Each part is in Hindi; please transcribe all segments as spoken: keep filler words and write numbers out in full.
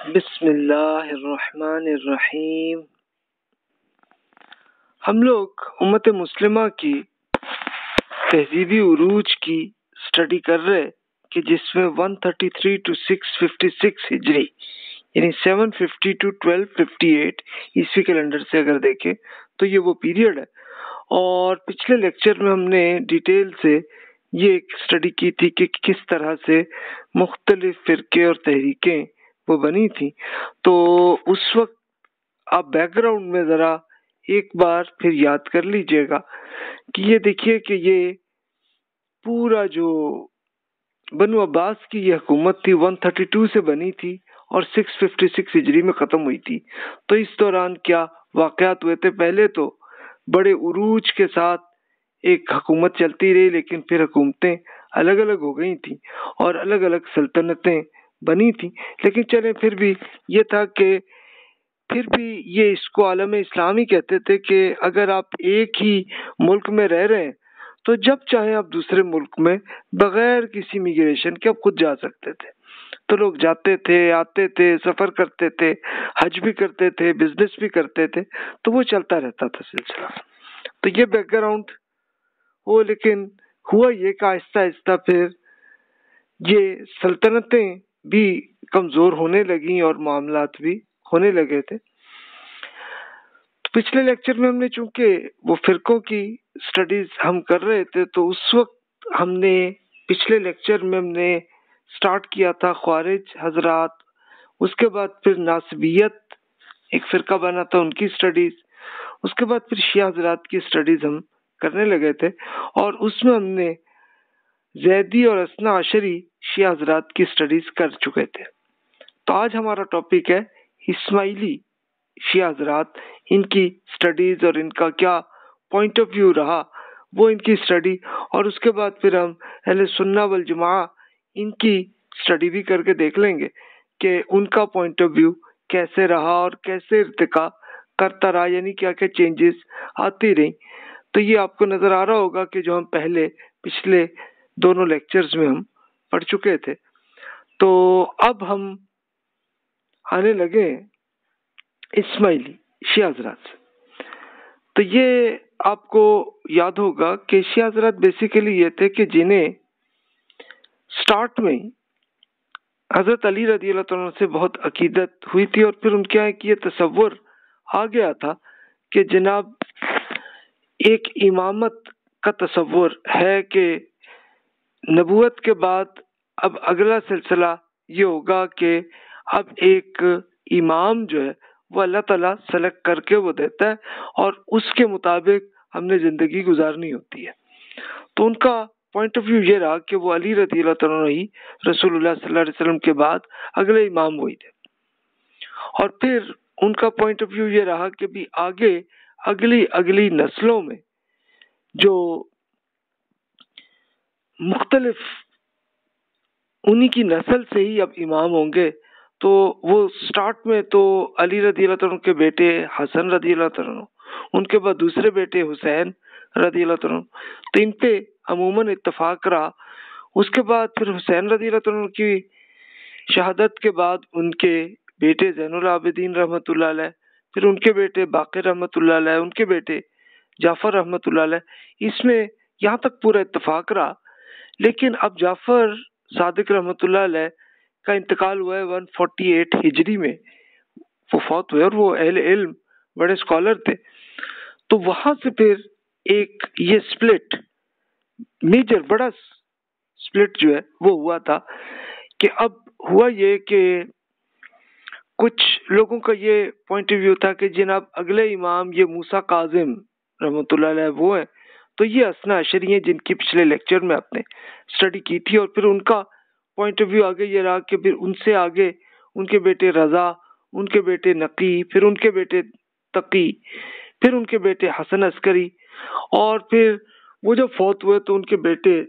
बिस्मिल्लाहिर्रहमानिर्रहीम। हम लोग उम्मत मुस्लिमा की तहजीबी उरूज की स्टडी कर रहे कि जिसमें एक सौ तैंतीस टू छह सौ छप्पन हिजरी यानी सात सौ पचास टू बारह सौ अट्ठावन ईस्वी कैलेंडर से अगर देखें तो ये वो पीरियड है। और पिछले लेक्चर में हमने डिटेल से ये एक स्टडी की थी कि किस तरह से मुख्तलिफ फिरके और तहरीकें वो बनी थी। तो उस वक्त आप बैकग्राउंड में ज़रा एक बार फिर याद कर लीजिएगा कि ये देखिए कि ये पूरा जो बनु अब्बास की ये हुकूमत थी एक सौ बत्तीस से बनी थी और छह सौ छप्पन हिजरी में ख़त्म हुई थी। तो इस दौरान क्या वाक़यात हुए थे? पहले तो बड़े उरूज के साथ एक हुकूमत चलती रही, लेकिन फिर हुकूमतें अलग अलग हो गई थी और अलग अलग सल्तनतें बनी थी। लेकिन चले फिर भी ये था कि फिर भी ये इसको आलम इस्लामी कहते थे कि अगर आप एक ही मुल्क में रह रहे हैं तो जब चाहे आप दूसरे मुल्क में बगैर किसी इमिग्रेशन के आप खुद जा सकते थे। तो लोग जाते थे, आते थे, सफ़र करते थे, हज भी करते थे, बिजनेस भी करते थे, तो वो चलता रहता था सिलसिला। तो ये बैकग्राउंड हो, लेकिन हुआ ये कि आहिस्ता आहिस्ता फिर ये सल्तनतें भी कमज़ोर होने लगी और मामलात भी होने लगे थे। तो पिछले लेक्चर में हमने चूंकि वो फिरकों की स्टडीज हम कर रहे थे, तो उस वक्त हमने पिछले लेक्चर में हमने स्टार्ट किया था ख्वारिज हजरात, उसके बाद फिर नासबियत एक फिरका बना था उनकी स्टडीज, उसके बाद फिर शिया हजरात की स्टडीज हम करने लगे थे और उसमें हमने जैदी और असना अशरी शिया हजरात की स्टडीज कर चुके थे। तो आज हमारा टॉपिक है इस्माइली शिया हजरात, इनकी स्टडीज और इनका क्या पॉइंट ऑफ व्यू रहा वो इनकी स्टडी, और उसके बाद फिर हम अहले सुन्ना वल जमाआ इनकी स्टडी भी करके देख लेंगे कि उनका पॉइंट ऑफ व्यू कैसे रहा और कैसे इर्तिका करता रहा, यानी क्या क्या चेंजेस आती रही। तो ये आपको नजर आ रहा होगा कि जो हम पहले पिछले दोनों लेक्चर्स में हम पढ़ चुके थे। तो अब हम आने लगे इस्माइली शिया हजरात से। तो ये आपको याद होगा कि शिया हजरात बेसिकली ये थे कि जिन्हें स्टार्ट में हजरत अली रज़ी अल्लाह तआला से बहुत अकीदत हुई थी और फिर उनके यहाँ ये तसव्वुर आ गया था कि जनाब एक इमामत का तसव्वुर है कि नबूवत के बाद अब अगला सिलसिला ये होगा कि अब एक इमाम जो है वो अल्लाह ताला सेलेक्ट करके वो देता है और उसके मुताबिक हमने ज़िंदगी गुजारनी होती है। तो उनका पॉइंट ऑफ व्यू ये रहा कि वो अली रज़ी अल्लाह तआला ही रसूलुल्लाह सल्लल्लाहु अलैहि वसल्लम के बाद अगले इमाम वही थे। और फिर उनका पॉइंट ऑफ व्यू ये रहा कि भी आगे अगली अगली नस्लों में जो मुख्तलिफ उन्हीं की नस्ल से ही अब इमाम होंगे। तो वो स्टार्ट में तो अली रज़ी अल्लाह तआला के बेटे हसन रज़ी अल्लाह तआला, उनके बाद दूसरे बेटे हुसैन रज़ी अल्लाह तआला, तो इन पे अमूमन इत्तफाक रहा। उसके बाद फिर हुसैन रज़ी अल्लाह तआला की शहादत के बाद उनके बेटे ज़ैनुल आबिदीन रहमतुल्लाह अलैह, फिर उनके बेटे बाक़िर रहमतुल्लाह अलैह, उनके बेटे जाफ़र रहमतुल्लाह अलैह, इसमें यहाँ तक पूरा इत्तफाक रहा। लेकिन अब जाफ़र सादिक रहमतुल्लाह अलैह का इंतकाल हुआ है एक सौ अड़तालीस हिजरी में, वो फौत हुए और वो अहले इल्म बड़े स्कॉलर थे। तो वहां से फिर एक ये स्प्लिट मेजर बड़ा स्प्लिट जो है वो हुआ था कि अब हुआ ये कि कुछ लोगों का ये पॉइंट ऑफ व्यू था कि जनाब अगले इमाम ये मूसा काजिम रहमतुल्लाह अलैह वो है, तो ये असना अशरी हैं जिनकी पिछले लेक्चर में आपने स्टडी की थी। और फिर उनका पॉइंट ऑफ व्यू आगे ये रहा कि फिर उनसे आगे उनके बेटे रज़ा, उनके बेटे नकी, फिर उनके बेटे तकी, फिर उनके बेटे हसन अस्करी, और फिर वो जब फौत हुए तो उनके बेटे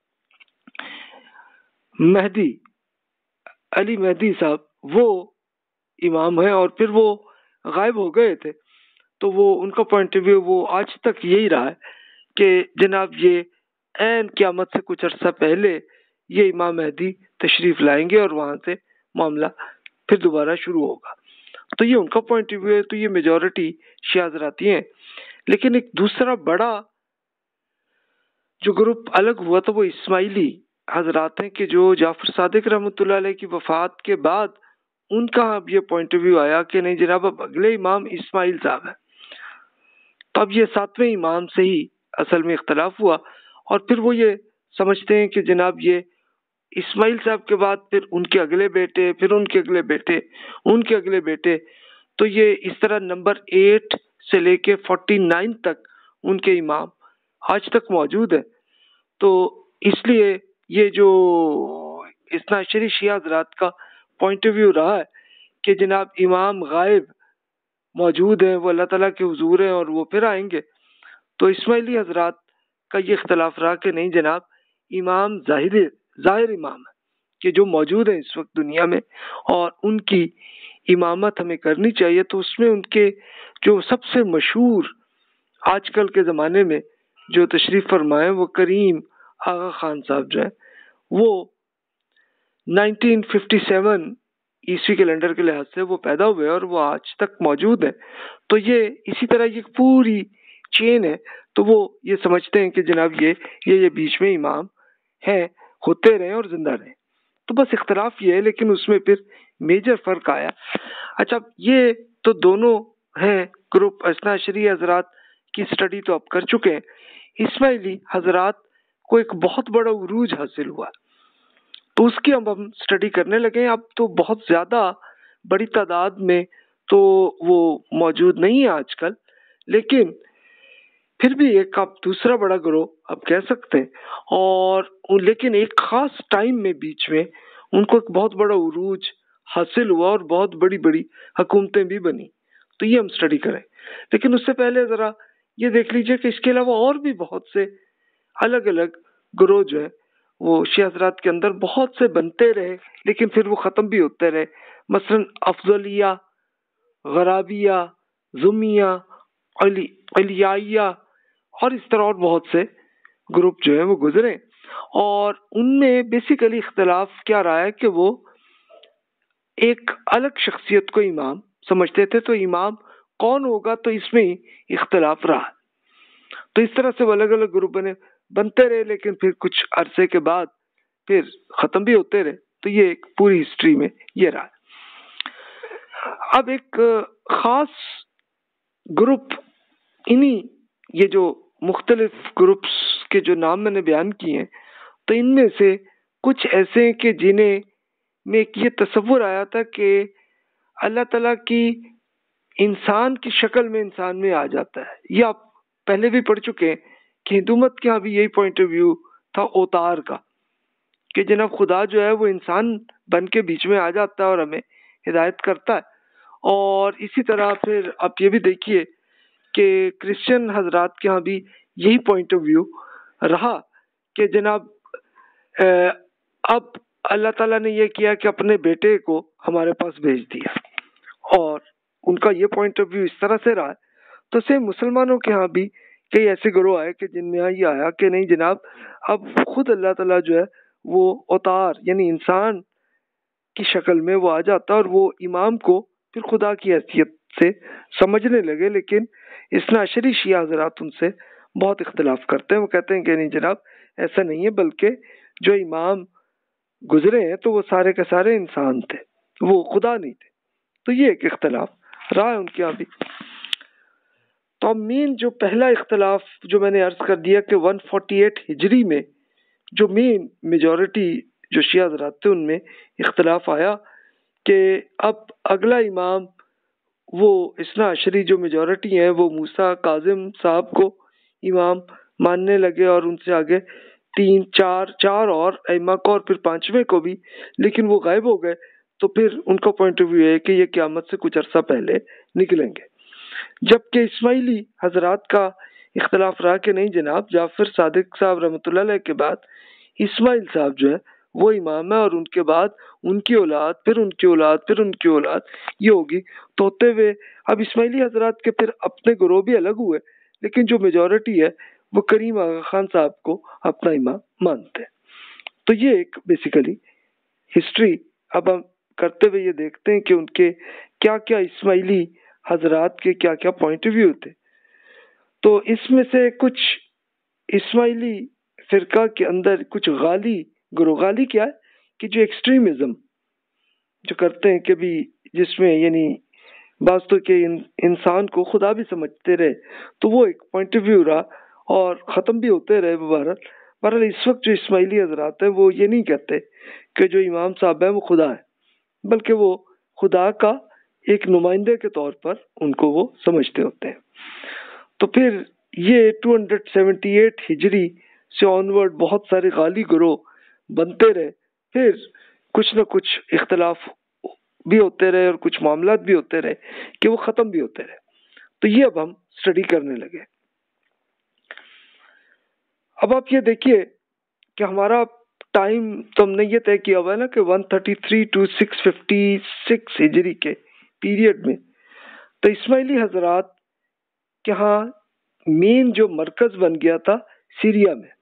मेहदी अली मेहदी साहब वो इमाम है और फिर वो गायब हो गए थे। तो वो उनका पॉइंट ऑफ व्यू वो आज तक यही रहा है कि जनाब ये ऐन क़यामत से कुछ अर्सा पहले ये इमाम मेहदी तशरीफ लाएंगे और वहां से मामला फिर दोबारा शुरू होगा। तो ये उनका पॉइंट ऑफ व्यू है, तो ये मेजॉरिटी शिया हज़राती हैं। लेकिन एक दूसरा बड़ा जो ग्रुप अलग हुआ था वो इस्माइली हजरात हैं कि जो जाफर सादिक रहमतुल्लाह अलैह की वफात के बाद उनका अब ये पॉइंट ऑफ व्यू आया कि नहीं जनाब, अब अगले इमाम इस्माइल साहब है। तो अब ये सातवें इमाम से ही असल में इख्तलाफ हुआ और फिर वो ये समझते हैं कि जनाब ये इस्माइल साहब के बाद फिर उनके अगले बेटे, फिर उनके अगले बेटे, उनके अगले बेटे, तो ये इस तरह नंबर एट से लेके फोर्टी नाइन तक उनके इमाम आज तक मौजूद है। तो इसलिए ये जो इस्ना अशरी शिया हज़रात का पॉइंट ऑफ व्यू रहा है कि जनाब इमाम गायब मौजूद है, वो अल्लाह ताला के हुजूर हैं और वो फिर आएंगे। तो इस्माइली हजरात का ये इख्तलाफ रहा कि नहीं जनाब, इमाम जाहिर जाहिर इमाम है कि जो मौजूद है इस वक्त दुनिया में और उनकी इमामत हमें करनी चाहिए। तो उसमें उनके जो सबसे मशहूर आजकल के ज़माने में जो तशरीफ़ फरमाए वो करीम आगा खान साहब जो है वो नाइनटीन फिफ्टी सेवन ईस्वी कैलेंडर के लिहाज से वो पैदा हुए और वो आज तक मौजूद है। तो ये इसी तरह ये पूरी चेन है। तो वो ये समझते हैं कि जनाब ये ये ये बीच में इमाम हैं, होते रहे और जिंदा रहे। तो बस इख्तलाफ ये है, लेकिन उसमें फिर मेजर फर्क आया। अच्छा, ये तो दोनों हैं ग्रुप इस्ना अशरी हजरात की स्टडी तो अब कर चुके हैं। इस्माइली हजरात को एक बहुत बड़ा उरूज हासिल हुआ तो उसकी अब हम स्टडी करने लगे। अब तो बहुत ज़्यादा बड़ी तादाद में तो वो मौजूद नहीं है आजकल, लेकिन फिर भी एक आप दूसरा बड़ा ग्रोह आप कह सकते हैं। और लेकिन एक ख़ास टाइम में बीच में उनको एक बहुत बड़ा उरूज हासिल हुआ और बहुत बड़ी बड़ी हुकूमतें भी बनी। तो ये हम स्टडी करें, लेकिन उससे पहले ज़रा ये देख लीजिए कि इसके अलावा और भी बहुत से अलग अलग ग्रोह जो है वो शिया हज़रात के अंदर बहुत से बनते रहे, लेकिन फिर वो ख़त्म भी होते रहे। मसलन अफजलिया, गराबिया, जुमिया, अली अलियाइया और इस तरह और बहुत से ग्रुप जो है वो गुजरे। और उनमें बेसिकली इख्तलाफ क्या रहा है कि वो एक अलग शख्सियत को इमाम समझते थे, तो इमाम कौन होगा तो इसमें ही इख्तलाफ रहा। तो इस तरह से वो अलग अलग ग्रुप बने बनते रहे, लेकिन फिर कुछ अरसे के बाद फिर खत्म भी होते रहे। तो ये एक पूरी हिस्ट्री में ये रहा। अब एक खास ग्रुप, इन्हीं ये जो मुख्तलिफ ग्रुप्स के जो नाम मैंने बयान किए हैं, तो इनमें से कुछ ऐसे हैं कि जिन्हें में एक ये तसव्वुर आया था कि अल्लाह ताला की इंसान की शक्ल में इंसान में आ जाता है। ये आप पहले भी पढ़ चुके हैं कि हिंदू मत के यहाँ भी यही पॉइंट ऑफ व्यू था अवतार का, कि जनाब खुदा जो है वो इंसान बन के बीच में आ जाता है और हमें हिदायत करता है। और इसी तरह फिर आप ये भी देखिए कि क्रिश्चियन हजरात के यहाँ भी यही पॉइंट ऑफ व्यू रहा कि जनाब अब अल्लाह ताला ने ये किया कि अपने बेटे को हमारे पास भेज दिया, और उनका ये पॉइंट ऑफ व्यू इस तरह से रहा है। तो सेम मुसलमानों के यहाँ भी कई ऐसे ग्रोह आए कि जिनमें यहाँ ये आया कि नहीं जनाब, अब खुद अल्लाह ताला जो है वो अवतार यानी इंसान की शक्ल में वो आ जाता और वो इमाम को फिर खुदा की हैसियत से समझने लगे। लेकिन इस्ना अशरी शिया हज़रात उनसे बहुत इख्तलाफ करते हैं। वो कहते हैं कि नहीं जनाब, ऐसा नहीं है, बल्कि जो इमाम गुजरे हैं तो वो सारे के सारे इंसान थे, वो खुदा नहीं थे। तो ये एक इख्तलाफ रहा है उनके यहाँ भी। तो अब मेन जो पहला इख्तलाफ जो मैंने अर्ज कर दिया कि वन फोर्टी एट हिजरी में जो मेन मेजॉरिटी जो शिया हज़रात थे उनमें इख्तलाफ आया कि अब अगला इमाम वो इस्ना अशरी जो मेजॉरिटी है वो मूसा काजिम साहब को इमाम मानने लगे और उनसे आगे तीन चार चार और इमाम को और फिर पांचवें को भी, लेकिन वो गायब हो गए। तो फिर उनका पॉइंट ऑफ व्यू है कि ये क़यामत से कुछ अरसा पहले निकलेंगे। जबकि इस्माइली हजरात का इख्तलाफ रहा कि नहीं जनाब, जाफर सादिक साहब रहमतुल्लाह अलैह के बाद इस्माइल साहब जो है वो इमाम है और उनके बाद उनकी औलाद, फिर उनकी औलाद, फिर उनकी औलाद ये होगी। तो होते हुए अब इस्माइली हजरात के फिर अपने ग्रोह भी अलग हुए, लेकिन जो मेजॉरिटी है वो करीम आगा खान साहब को अपना इमाम मानते हैं। तो ये एक बेसिकली हिस्ट्री अब हम करते हुए ये देखते हैं कि उनके क्या क्या इस्माइली हजरात के क्या क्या पॉइंट ऑफ व्यू थे। तो इसमें से कुछ इस्माइली फिरका के अंदर कुछ गाली गुरु गाली क्या है कि जो एक्सट्रीमिज्म जो करते हैं कि भी जिसमें यानी वास्तव के इन, इंसान को खुदा भी समझते रहे, तो वो एक पॉइंट ऑफ व्यू रहा और ख़त्म भी होते रहे बहरहाल। बहरहाल इस वक्त जो इस्माइली हजरात है वो ये नहीं कहते कि जो इमाम साहब है वो खुदा है, बल्कि वो खुदा का एक नुमाइंदे के तौर पर उनको वो समझते होते हैं। तो फिर ये दो सौ अठहत्तर हिजरी से ऑनवर्ड बहुत सारे गाली गुरोह बनते रहे, फिर कुछ न कुछ इख्तलाफ भी होते रहे और कुछ मामलात भी होते रहे कि वो ख़त्म भी होते रहे। तो ये अब हम स्टडी करने लगे। अब आप ये देखिए कि हमारा टाइम तो हमने ये तय किया हुआ है ना कि एक सौ तैंतीस टू छह सौ छप्पन हिजरी के पीरियड में तो इस्माइली हजरात के यहाँ मेन जो मरकज बन गया था सीरिया में,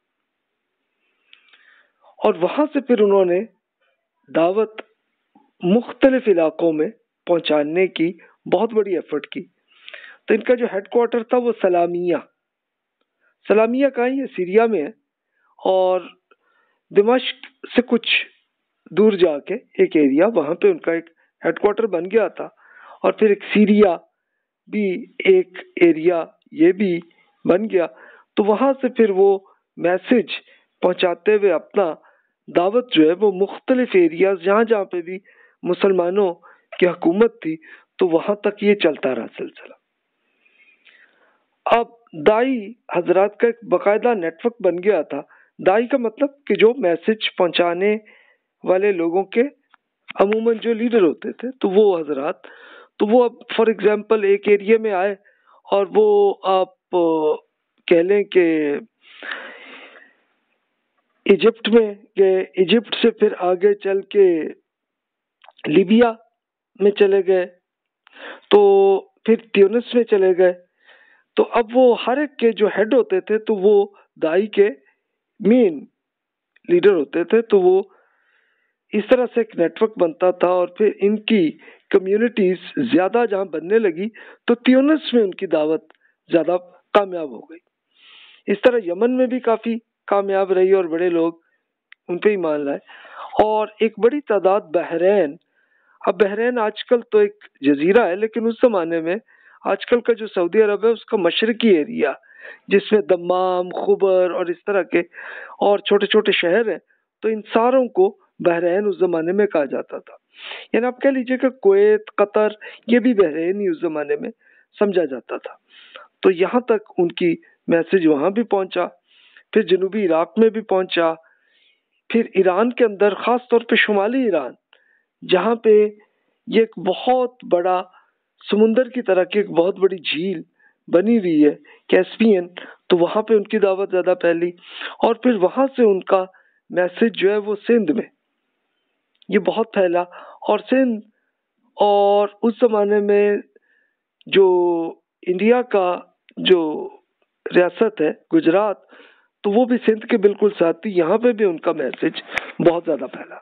और वहां से फिर उन्होंने दावत मुख्तलिफ इलाकों में पहुंचाने की बहुत बड़ी एफर्ट की। तो इनका जो हेडक्वार्टर था वो सलामिया सलामिया का ही सीरिया में है, और दिमाश्क से कुछ दूर जाके एक एरिया वहां पे उनका एक हेडक्वार्टर बन गया था। और फिर एक सीरिया भी एक एरिया ये भी बन गया। तो वहां से फिर वो मैसेज पहुंचाते हुए अपना दावत जो है वो मुख्तलिफ एरियाज जहाँ जहाँ पे भी मुसलमानों की हुकूमत थी तो वहां तक ये चलता रहा सिलसिला। अब दाई हजरात का एक बाकायदा नेटवर्क बन गया था। दाई का मतलब कि जो मैसेज पहुंचाने वाले लोगों के अमूमन जो लीडर होते थे तो वो हजरात, तो वो अब फॉर एग्जांपल एक एरिया में आए और वो आप कह लें कि इजिप्ट में गए, इजिप्ट से फिर आगे चल के लीबिया में चले गए, तो फिर ट्यूनिस में चले गए। तो अब वो हर एक के जो हेड होते थे तो वो दाई के मेन लीडर होते थे। तो वो इस तरह से एक नेटवर्क बनता था और फिर इनकी कम्युनिटीज ज्यादा जहां बनने लगी तो ट्यूनिस में उनकी दावत ज्यादा कामयाब हो गई। इस तरह यमन में भी काफी कामयाब रही और बड़े लोग उन पे ही मान लाए। और एक बड़ी तादाद बहरैन, अब बहरैन आजकल तो एक जजीरा है, लेकिन उस जमाने में आजकल का जो सऊदी अरब है उसका मशरकी एरिया जिसमें दम्माम, खुबर और इस तरह के और छोटे छोटे शहर हैं, तो इन सारों को बहरैन उस जमाने में कहा जाता था। यानी आप कह लीजिए कि कुवैत, कतर, ये भी बहरैन ही उस जमाने में समझा जाता था। तो यहाँ तक उनकी मैसेज वहां भी पहुंचा, फिर जनूबी इराक में भी पहुंचा, फिर ईरान के अंदर खास तौर पे शुमाली ईरान जहाँ पे ये एक बहुत बड़ा समुंदर की तरह की एक बहुत बड़ी झील बनी हुई है कैस्पियन, तो वहां पे उनकी दावत ज्यादा फैली। और फिर वहां से उनका मैसेज जो है वो सिंध में ये बहुत फैला। और सिंध और उस जमाने में जो इंडिया का जो रियासत है गुजरात, तो वो भी सिंध के बिल्कुल साथ थी, यहाँ पे भी उनका मैसेज बहुत ज्यादा फैला।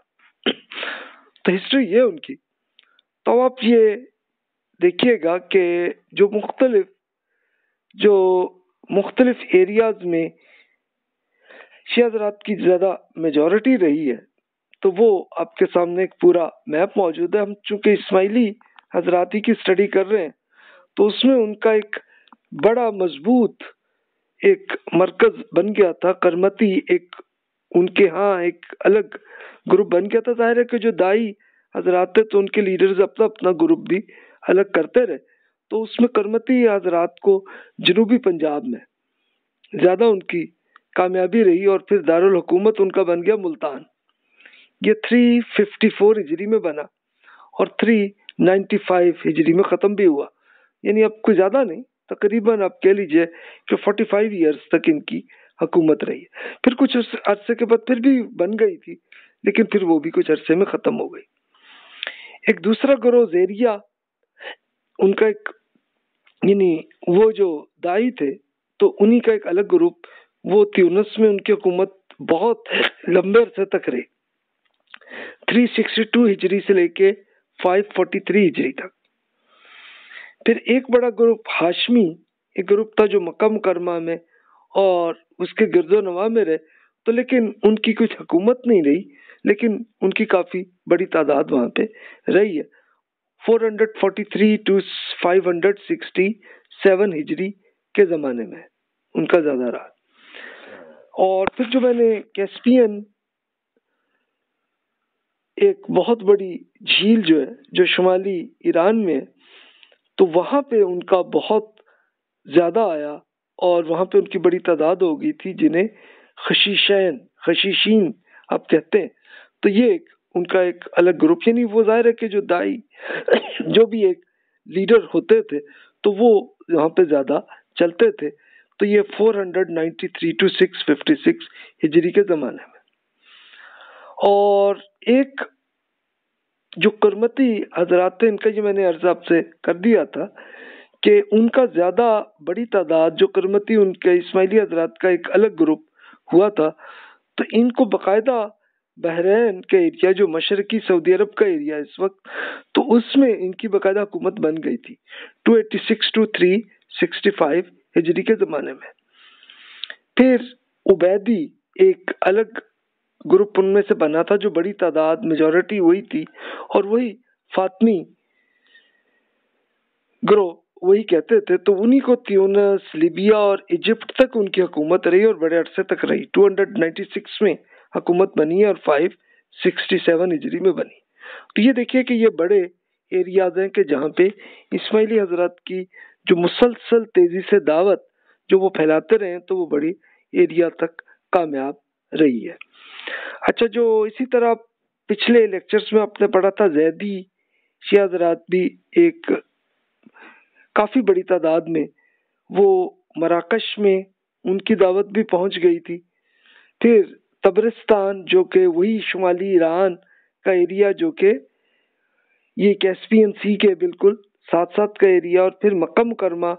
तो हिस्ट्री ये उनकी। तो आप ये देखिएगा कि जो मुख्तलिफ जो मुख्तलिफ एरियाज में शिया हज़रात की ज़्यादा मेजॉरिटी रही है, तो वो आपके सामने एक पूरा मैप मौजूद है। हम चूंकि इस्माइली हजराती की स्टडी कर रहे हैं तो उसमें उनका एक बड़ा मजबूत एक मरकज बन गया था। करमती एक उनके यहाँ एक अलग ग्रुप बन गया था। जाहिर है कि जो दाई हजरात थे तो उनके लीडर्स अपना अपना ग्रुप भी अलग करते रहे। तो उसमें करमती हजरात को जनूबी पंजाब में ज्यादा उनकी कामयाबी रही और फिर दारुल हुकूमत उनका बन गया मुल्तान। ये तीन सौ चौवन हिजरी में बना और तीन सौ पचानवे हिजरी में ख़त्म भी हुआ। यानी अब कोई ज़्यादा नहीं, तकरीबन आप कह लीजिए कि पैंतालीस इयर्स तक इनकी हुकूमत रही है। फिर कुछ अरसे के बाद फिर भी बन गई थी, लेकिन फिर वो भी कुछ अरसे में ख़त्म हो गई। एक दूसरा ग्रोह ज़ेरिया, उनका एक यानी वो जो दाई थे तो उन्हीं का एक अलग ग्रुप, वो ट्यूनिस में उनकी हुकूमत बहुत लंबे अरसे तक रही। थ्री सिक्सटी टू हिजरी से लेके फाइव फोर्टी थ्री हिजरी तक। फिर एक बड़ा ग्रुप हाशमी, एक ग्रुप था जो मक्का मुकरमा में और उसके गिरदो नवा में रहे, तो लेकिन उनकी कुछ हुकूमत नहीं रही, लेकिन उनकी काफ़ी बड़ी तादाद वहाँ पे रही है। Four forty three two five sixty seven हिजरी के ज़माने में उनका ज़्यादा रहा। और फिर जो मैंने कैस्पियन, एक बहुत बड़ी झील जो है जो शुमाली ईरान में है, तो वहाँ पे उनका बहुत ज़्यादा आया और वहाँ पे उनकी बड़ी तादाद हो गई थी, जिन्हें खशीशैन खशीशीन आप कहते हैं। तो ये एक उनका एक अलग ग्रुप, यानी वो जाहिर है कि जो दाई जो भी एक लीडर होते थे तो वो यहाँ पे ज़्यादा चलते थे। तो ये four ninety three two six fifty six हिजरी के ज़माने में। और एक जो करमती हजरात थे, इनका जो मैंने अर्ज आपसे कर दिया था कि उनका ज़्यादा बड़ी तादाद जो करमती उनके इस्माइली हजरात का एक अलग ग्रुप हुआ था, तो इनको बाकायदा बहरैन के एरिया जो मशरकी सऊदी अरब का एरिया है इस वक्त, तो उसमें इनकी बाकायदा हुकूमत बन गई थी two eighty six two three sixty five हिजरी के ज़माने में। फिर उबैदी एक अलग ग्रुप उनमें से बना था जो बड़ी तादाद मेजॉरिटी हुई थी, और वही फातमी ग्रुप वही कहते थे। तो उन्हीं को त्यूनस, लीबिया और इजिप्ट तक उनकी हुकूमत रही और बड़े अरसे तक रही। टू नाइन्टी सिक्स में हुकूमत बनी है और फाइव सिक्सटी सेवन हिजरी में बनी। तो ये देखिए कि ये बड़े एरियाज हैं कि जहाँ पे इस्माइली हजरत की जो मुसलसल तेजी से दावत जो वो फैलाते रहे, तो वो बड़ी एरिया तक कामयाब रही है। अच्छा, जो इसी तरह पिछले लेक्चर्स में आपने पढ़ा था, जैदी शिया हजरात भी एक काफ़ी बड़ी तादाद में वो मराकश में उनकी दावत भी पहुंच गई थी। फिर तबरिस्तान जो कि वही शुमाली ईरान का एरिया जो कि ये कैस्पियन सी के बिल्कुल साथ साथ का एरिया, और फिर मक्का मुकरमा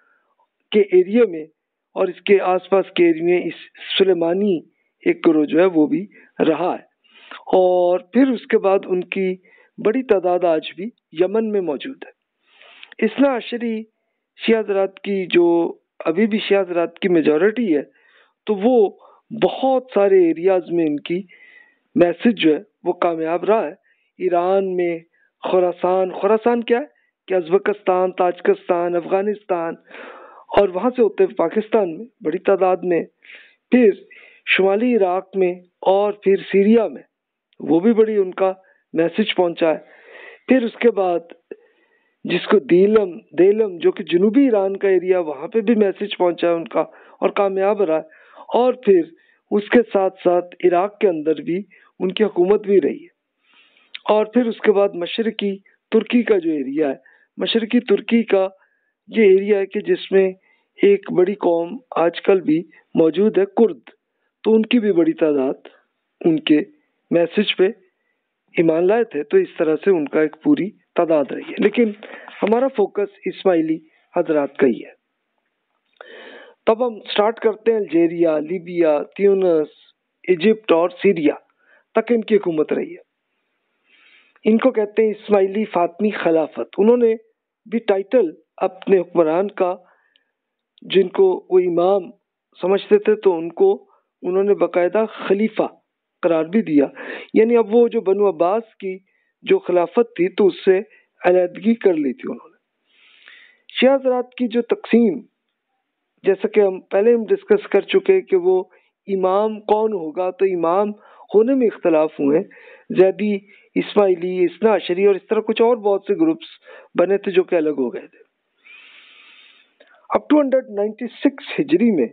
के एरिया में और इसके आसपास के एरिया में इस सुलेमानी एक ग्रोह जो है वो भी रहा है। और फिर उसके बाद उनकी बड़ी तादाद आज भी यमन में मौजूद है। इस्ना अशरी शिया हजरात की जो अभी भी शिया हजरात की मेजॉरिटी है, तो वो बहुत सारे एरियाज में इनकी मैसेज जो है वो कामयाब रहा है। ईरान में खुरासान, खुरासान क्या है कि उज़्बेकिस्तान, ताजिकिस्तान, अफगानिस्तान, और वहाँ से होते हुए पाकिस्तान में बड़ी तादाद में, फिर शुमाली इराक में और फिर सीरिया में वो भी बड़ी उनका मैसेज पहुँचा है। फिर उसके बाद जिसको दीलम देलम जो कि जनूबी ईरान का एरिया, वहाँ पे भी मैसेज पहुँचा है उनका और कामयाब रहा है। और फिर उसके साथ साथ इराक के अंदर भी उनकी हुकूमत भी रही है। और फिर उसके बाद मशरकी तुर्की का जो एरिया है, मशरकी तुर्की का ये एरिया है कि जिसमें एक बड़ी कौम आजकल भी मौजूद है, कुर्द, तो उनकी भी बड़ी तादाद उनके मैसेज पे ईमान लाए थे। तो इस तरह से उनका एक पूरी तादाद रही है, लेकिन हमारा फोकस इस्माइली हजरात का ही है। तब हम स्टार्ट करते हैं अल्जेरिया, लीबिया, ट्यूनस, इजिप्ट और सीरिया तक इनकी हुकूमत रही है। इनको कहते हैं इस्माइली फातमी खिलाफत। उन्होंने भी टाइटल अपने हुक्मरान का, जिनको वो इमाम समझते थे, तो उनको उन्होंने बाकायदा खलीफा करार भी दिया। यानी अब वो जो बनु अब्बास की जो खिलाफत थी तो उससे अलहदगी कर ली थी उन्होंने। शिया हज़रात की जो तकसीम, जैसा कि हम पहले हम डिस्कस कर चुके कि वो इमाम कौन होगा, तो इमाम होने में इख्तलाफ हुए। जैदी, इस्माइली, इस्ना अशरी और इस तरह कुछ और बहुत से ग्रुप्स बने थे जो कि अलग हो गए थे। अब टू नाइन्टी सिक्स हिजरी में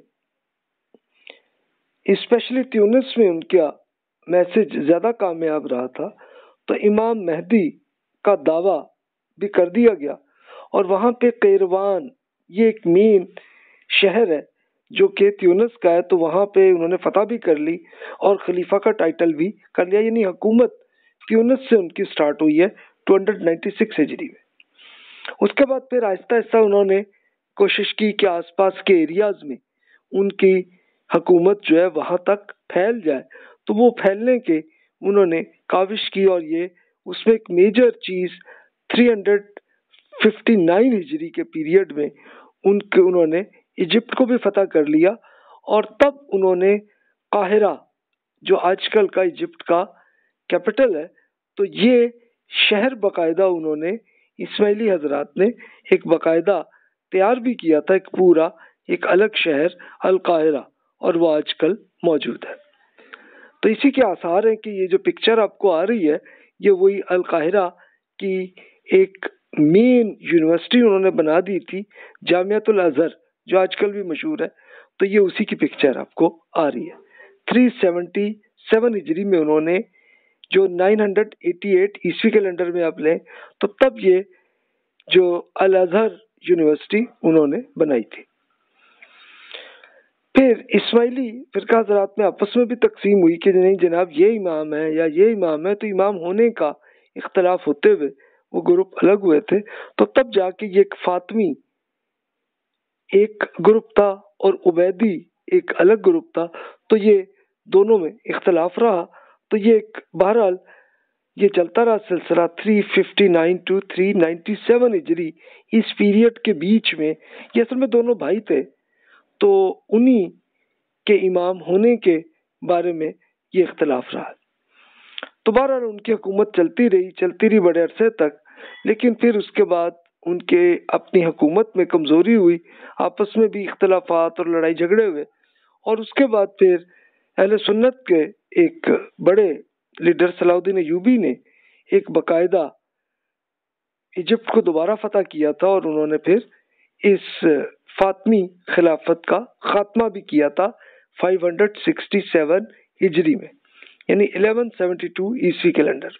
स्पेशली ट्यूनिस में उनका मैसेज ज़्यादा कामयाब रहा था, तो इमाम मेहदी का दावा भी कर दिया गया। और वहाँ पे कैरवान, ये एक मेन शहर है जो कि ट्यूनिस का है, तो वहाँ पे उन्होंने फतह भी कर ली और खलीफा का टाइटल भी कर लिया। यानी हुकूमत ट्यूनिस से उनकी स्टार्ट हुई है टू नाइन्टी सिक्स हिजरी में। उसके बाद फिर आहिस्ता आहिस्ता उन्होंने कोशिश की कि आसपास के एरियाज में उनकी हुकूमत जो है वहाँ तक फैल जाए। तो वो फैलने के उन्होंने काविश की, और ये उसमें एक मेजर चीज तीन सौ उनसठ हिजरी के पीरियड में उनके उन्होंने इजिप्ट को भी फतह कर लिया, और तब उन्होंने काहिरा, जो आजकल का इजिप्ट का कैपिटल है, तो ये शहर बकायदा उन्होंने इस्माइली हजरात ने एक बकायदा तैयार भी किया था, एक पूरा एक अलग शहर अल काहिरा, और वो आजकल मौजूद है। तो इसी के आसार हैं कि ये जो पिक्चर आपको आ रही है ये वही अल काहिरा की एक मेन यूनिवर्सिटी उन्होंने बना दी थी, जामियातुल अजहर, जो आजकल भी मशहूर है। तो ये उसी की पिक्चर आपको आ रही है। तीन सौ सतहत्तर हिजरी में उन्होंने, जो नौ सौ अट्ठासी ईस्वी कैलेंडर में आप लें तो तब ये जो अल अजहर यूनिवर्सिटी उन्होंने बनाई थी। फिर इस्माइली फिरका हजरात में आपस में भी तकसीम हुई कि नहीं जनाब ये इमाम है या ये इमाम है, तो इमाम होने का इख्तलाफ होते हुए वो ग्रुप अलग हुए थे। तो तब जाके ये एक फातमी एक ग्रुप था और उबैदी एक अलग ग्रुप था, तो ये दोनों में इख्तलाफ रहा। तो ये एक बहरहाल ये चलता रहा सिलसिला तीन सौ उनसठ टू तीन सौ सत्तानवे हिजरी। इस पीरियड के बीच में ये असल में दोनों भाई थे, तो उन्हीं के इमाम होने के बारे में ये इख्तलाफ रहा। तो बहरहाल उनकी हुकूमत चलती रही चलती रही बड़े अरसे तक, लेकिन फिर उसके बाद उनके अपनी हुकूमत में कमजोरी हुई, आपस में भी इख्तलाफात और लड़ाई झगड़े हुए, और उसके बाद फिर अहले सुन्नत के एक बड़े लीडर सलाउद्दीन अय्यूबी ने एक बकायदा इजिप्ट को दोबारा फतह किया था, और उन्होंने फिर इस फातमी खिलाफत का खात्मा भी किया था पाँच सौ सरसठ हिजरी में, यानी ग्यारह सौ बहत्तर ईस्वी कैलेंडर।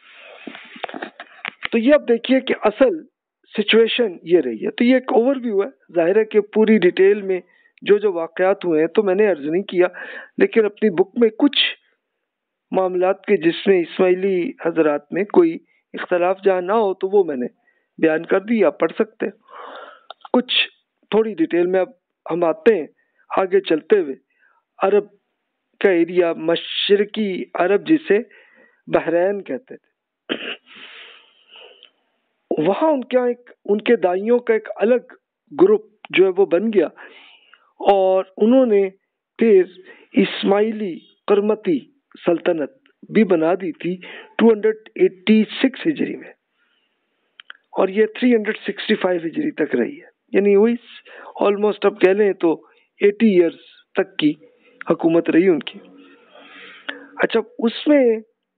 तो ये अब देखिए कि असल सिचुएशन ये रही है। तो ये एक ओवरव्यू है, जाहिर है कि पूरी डिटेल में जो जो वाकयात हुए हैं तो मैंने अर्ज नहीं किया, लेकिन अपनी बुक में कुछ मामलात के जिसमें इस्माइली हजरात में कोई इख्तलाफ जहाँ ना हो तो वो मैंने बयान कर दी, आप पढ़ सकते हैं। कुछ थोड़ी डिटेल में अब हम आते हैं आगे चलते हुए। अरब का एरिया, मशरकी अरब जिसे बहरैन कहते थे, वहाँ उनके यहाँ एक उनके दाइयों का एक अलग ग्रुप जो है वो बन गया, और उन्होंने फिर इस्माइली करमती सल्तनत भी बना दी थी दो सौ छियासी हिजरी में, और ये तीन सौ पैंसठ हिजरी तक रही है, यानी वही ऑलमोस्ट अब कह लें तो अस्सी इयर्स तक की हुकूमत रही उनकी। अच्छा, उसमें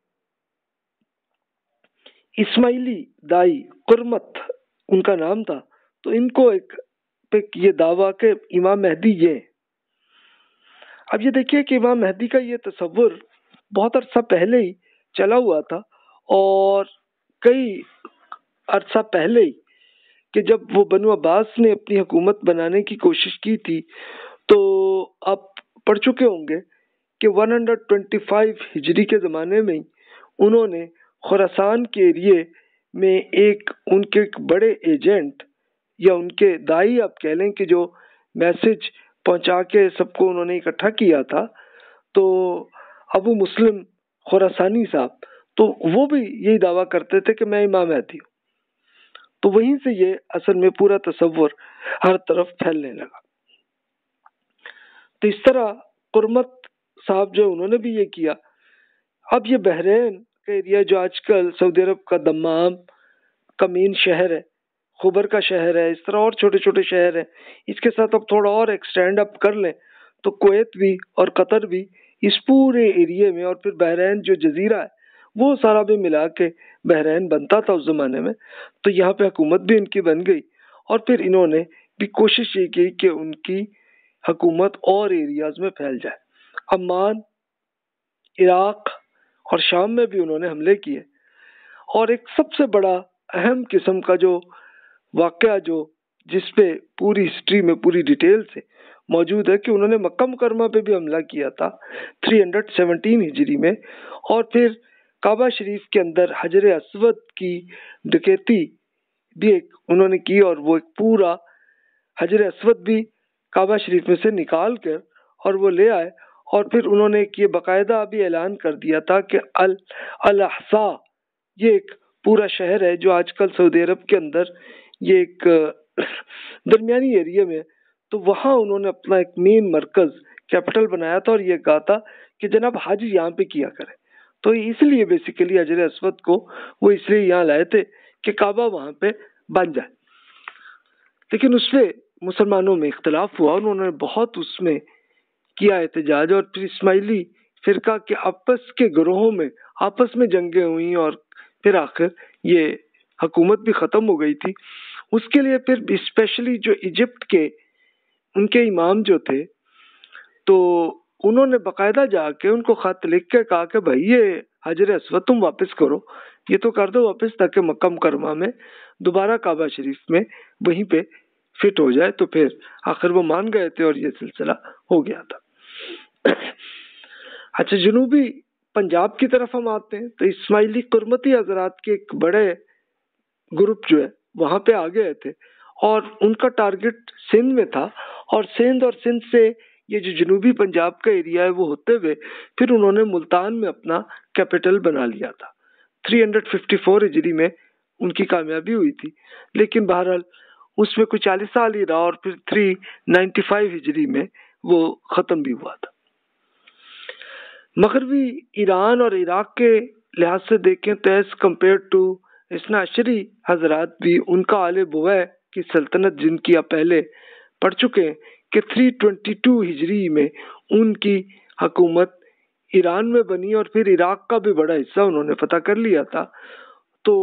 इस्माइली दाई कुरमत उनका नाम था, तो इनको एक पे ये दावा के इमाम मेहदी ये। अब ये देखिए कि इमाम मेहदी का ये तस्वुर बहुत अरसा पहले ही चला हुआ था, और कई अरसा पहले ही कि जब वो बनु अब्बास ने अपनी हुकूमत बनाने की कोशिश की थी, तो आप पढ़ चुके होंगे कि एक सौ पच्चीस हिजरी के ज़माने में उन्होंने खुरासान के एरिए में एक उनके एक बड़े एजेंट या उनके दाई आप कह लें कि जो मैसेज पहुंचा के सबको उन्होंने इकट्ठा किया था, तो अबू मुस्लिम खुरासानी साहब, तो वो भी यही दावा करते थे कि मैं इमाम मेहदी हूँ। तो वहीं से ये असल में पूरा तस्वुर हर तरफ फैलने लगा। तो इस तरह कुरमत साहब जो उन्होंने भी ये किया। अब ये बहरैन का एरिया जो आजकल सऊदी अरब का दम्माम का मेन शहर है, खुबर का शहर है, इस तरह और छोटे छोटे शहर हैं। इसके साथ अब थोड़ा और एक्सटेंड अप कर लें तो कुवैत भी और कतर भी इस पूरे एरिया में, और फिर बहरैन जो जजीरा है वो सारा भी मिला के बहरैन बनता था उस जमाने में। तो यहाँ पे हुकूमत भी इनकी बन गई, और फिर इन्होंने भी कोशिश ये की कि उनकी हुकूमत और एरियाज में फैल जाए। अम्मान, इराक और शाम में भी उन्होंने हमले किए, और एक सबसे बड़ा अहम किस्म का जो वाकया जो जिसपे पूरी हिस्ट्री में पूरी डिटेल से मौजूद है कि उन्होंने मक्का मुकरमा पे भी हमला किया था तीन सौ सत्रह हिजरी में, और फिर काबा शरीफ के अंदर हजर अस्वद की डकैती भी एक उन्होंने की, और वो एक पूरा हजर अस्वद भी काबा शरीफ में से निकाल कर और वो ले आए, और फिर उन्होंने एक ये बाकायदा अभी ऐलान कर दिया था कि अल अल अहसा ये एक पूरा शहर है जो आजकल सऊदी अरब के अंदर ये एक दरमियानी एरिया में, तो वहाँ उन्होंने अपना एक मेन मरकज कैपिटल बनाया था और ये कहा था कि जनाब हज यहाँ पे किया करें। तो इसलिए बेसिकली हजर अस्वद को वो इसलिए यहाँ लाए थे कि काबा वहाँ पे बन जाए। लेकिन उसमें मुसलमानों में इख्तलाफ हुआ, उन्होंने बहुत उसमें किया एहतजाज और फिर इस्माइली फिरका के आपस के ग्रोहों में आपस में जंगें हुई और फिर आखिर ये हुकूमत भी ख़त्म हो गई थी। उसके लिए फिर स्पेशली जो इजिप्ट के उनके इमाम जो थे तो उन्होंने बाकायदा जाके उनको ख़त लिख के कहा कि भाई ये हजर अस्वद तुम वापस करो, ये तो कर दो वापस ताकि मक्का मुकरमा में दोबारा काबा शरीफ में वहीं पे फिट हो जाए। तो फिर आखिर वो मान गए थे और ये सिलसिला हो गया था। अच्छा, जनूबी पंजाब की तरफ हम आते हैं तो इस्माइली कुरमती हजरात के एक बड़े ग्रुप जो है वहाँ पे आ गए थे और उनका टारगेट सिंध में था और सिंध और सिंध से ये जो जनूबी पंजाब का एरिया है वो होते हुए फिर उन्होंने मुल्तान में अपना कैपिटल बना लिया था। तीन सौ चौवन हिजरी में उनकी कामयाबी हुई थी, लेकिन बहरहाल उसमें कुछ चालीस साल ही रहा और फिर तीन सौ पचानवे हिजरी में वो ख़त्म भी हुआ था। मगरबी ईरान और इराक के लिहाज से देखें तो एज कम्पेयर टू इसना अशरी हजरात भी उनका आले बुवै की सल्तनत जिनकी आप पहले पढ़ चुके हैं कि तीन सौ बाईस हिजरी में उनकी हुकूमत ईरान में बनी और फिर इराक का भी बड़ा हिस्सा उन्होंने फतह कर लिया था। तो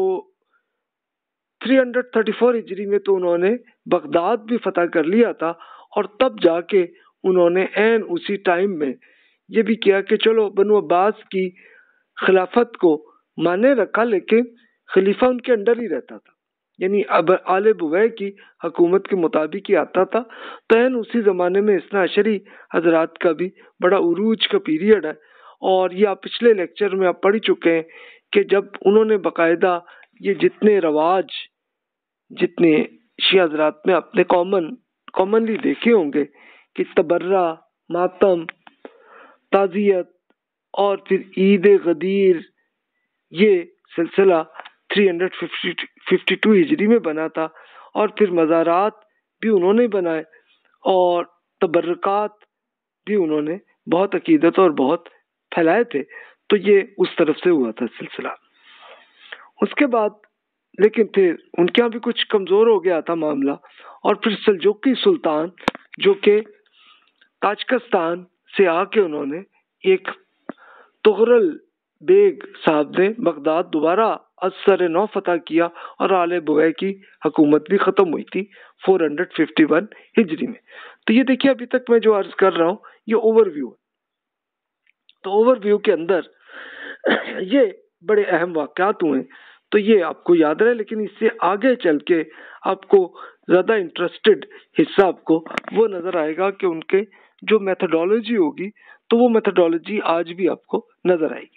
तीन सौ चौंतीस हिजरी में तो उन्होंने बगदाद भी फतह कर लिया था और तब जाके उन्होंने ऐन उसी टाइम में ये भी किया कि चलो बनु अब्बास की खिलाफत को माने रखा, लेकिन खलीफा उनके अंडर ही रहता था, यानी अब आले बुवै की हुकूमत के मुताबिक ही आता था। तो ऐन उसी ज़माने में इसना अशरी हजरात का भी बड़ा उरूज का पीरियड है और ये आप पिछले लेक्चर में आप पढ़ चुके हैं कि जब उन्होंने बाकायदा ये जितने रवाज जितने शिया हजरात में अपने कॉमन कॉमनली देखे होंगे कि तबर्रा, मातम, ताज़ियत और फिर ईद गदीर, ये सिलसिला तीन सौ बावन हिजरी में बना था और फिर मज़ारात भी उन्होंने बनाए और तबर्रकात भी उन्होंने बहुत अकीदत और बहुत फैलाए थे। तो ये उस तरफ से हुआ था सिलसिला। उसके बाद लेकिन फिर उनके यहाँ भी कुछ कमज़ोर हो गया था मामला और फिर सल्जुकी सुल्तान जो कि ताजकिस्तान से आके उन्होंने एक तुगरल बेग साहब ने बगदाद दोबारा असर नौ फतह किया और आले बुवै की हुकूमत भी ख़त्म हुई थी चार सौ इक्यावन हिजरी में। तो ये देखिए अभी तक मैं जो अर्ज कर रहा हूँ ये ओवरव्यू है। तो ओवरव्यू के अंदर ये बड़े अहम वाक़यात हुए तो ये आपको याद रहे, लेकिन इससे आगे चल के आपको ज़्यादा इंटरेस्टेड हिस्सा आपको वो नज़र आएगा कि उनके जो मेथोडोलॉजी होगी तो वो मेथोडोलॉजी आज भी आपको नज़र आएगी।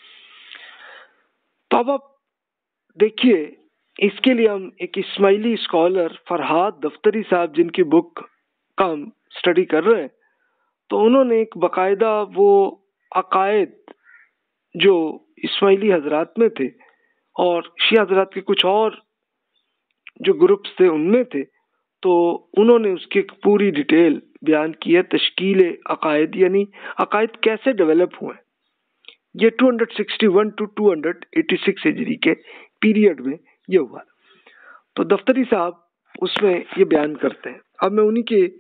तो अब आप देखिए, इसके लिए हम एक इस्माइली स्कॉलर फरहाद दफ्तरी साहब जिनकी बुक का हम स्टडी कर रहे हैं, तो उन्होंने एक बाकायदा वो अकायद जो इस्माइली हजरात में थे और शिया हजरात के कुछ और जो ग्रुप्स थे उनमें थे, तो उन्होंने उसकी एक पूरी डिटेल बयान की है। तश्कील अकायद यानी अकायद कैसे डेवलप हुए, ये दो सौ इकसठ टू दो सौ छियासी हिजरी के पीरियड में ये हुआ। तो दफ्तरी साहब उसमें ये बयान करते हैं। अब मैं उन्हीं के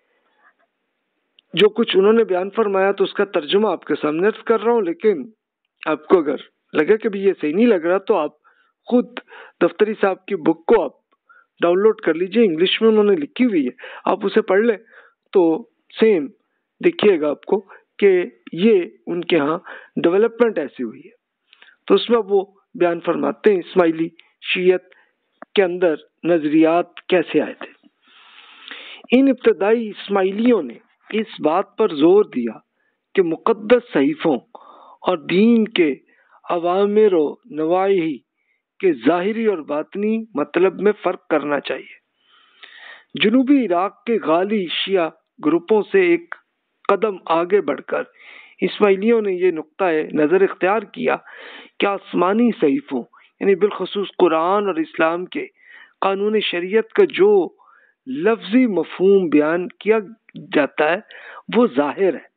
जो कुछ उन्होंने बयान फरमाया तो उसका तर्जुमा आपके सामने अर्ज कर रहा हूँ, लेकिन आपको अगर लगे कि भी ये सही नहीं लग रहा तो आप खुद दफ्तरी साहब की बुक को आप डाउनलोड कर लीजिए, इंग्लिश में उन्होंने लिखी हुई है, आप उसे पढ़ लें तो सेम देखिएगा आपको कि ये उनके यहाँ डेवलपमेंट ऐसी हुई है। तो उसमें वो बयान फरमाते हैं इस्माइली शीयत के अंदर नजरियात कैसे आए थे। इन इब्तदाई इस्माइलियों ने इस बात पर जोर दिया कि मुक़द्दस सहीफ़ों और दीन के अवामिर व नवाही के ज़ाहिरी और बातनी मतलब में फ़र्क करना चाहिए। जनूबी इराक के गाली शिया ग्रुपों से एक कदम आगे बढ़कर इस्माइलियों ने ये नुक्ता नज़र इख्तियार किया कि आसमानी सहीफों यानी बिलखुसूस कुरान और इस्लाम के कानून शरीयत का जो लफ्जी मफहूम बयान किया जाता है वो जाहिर है।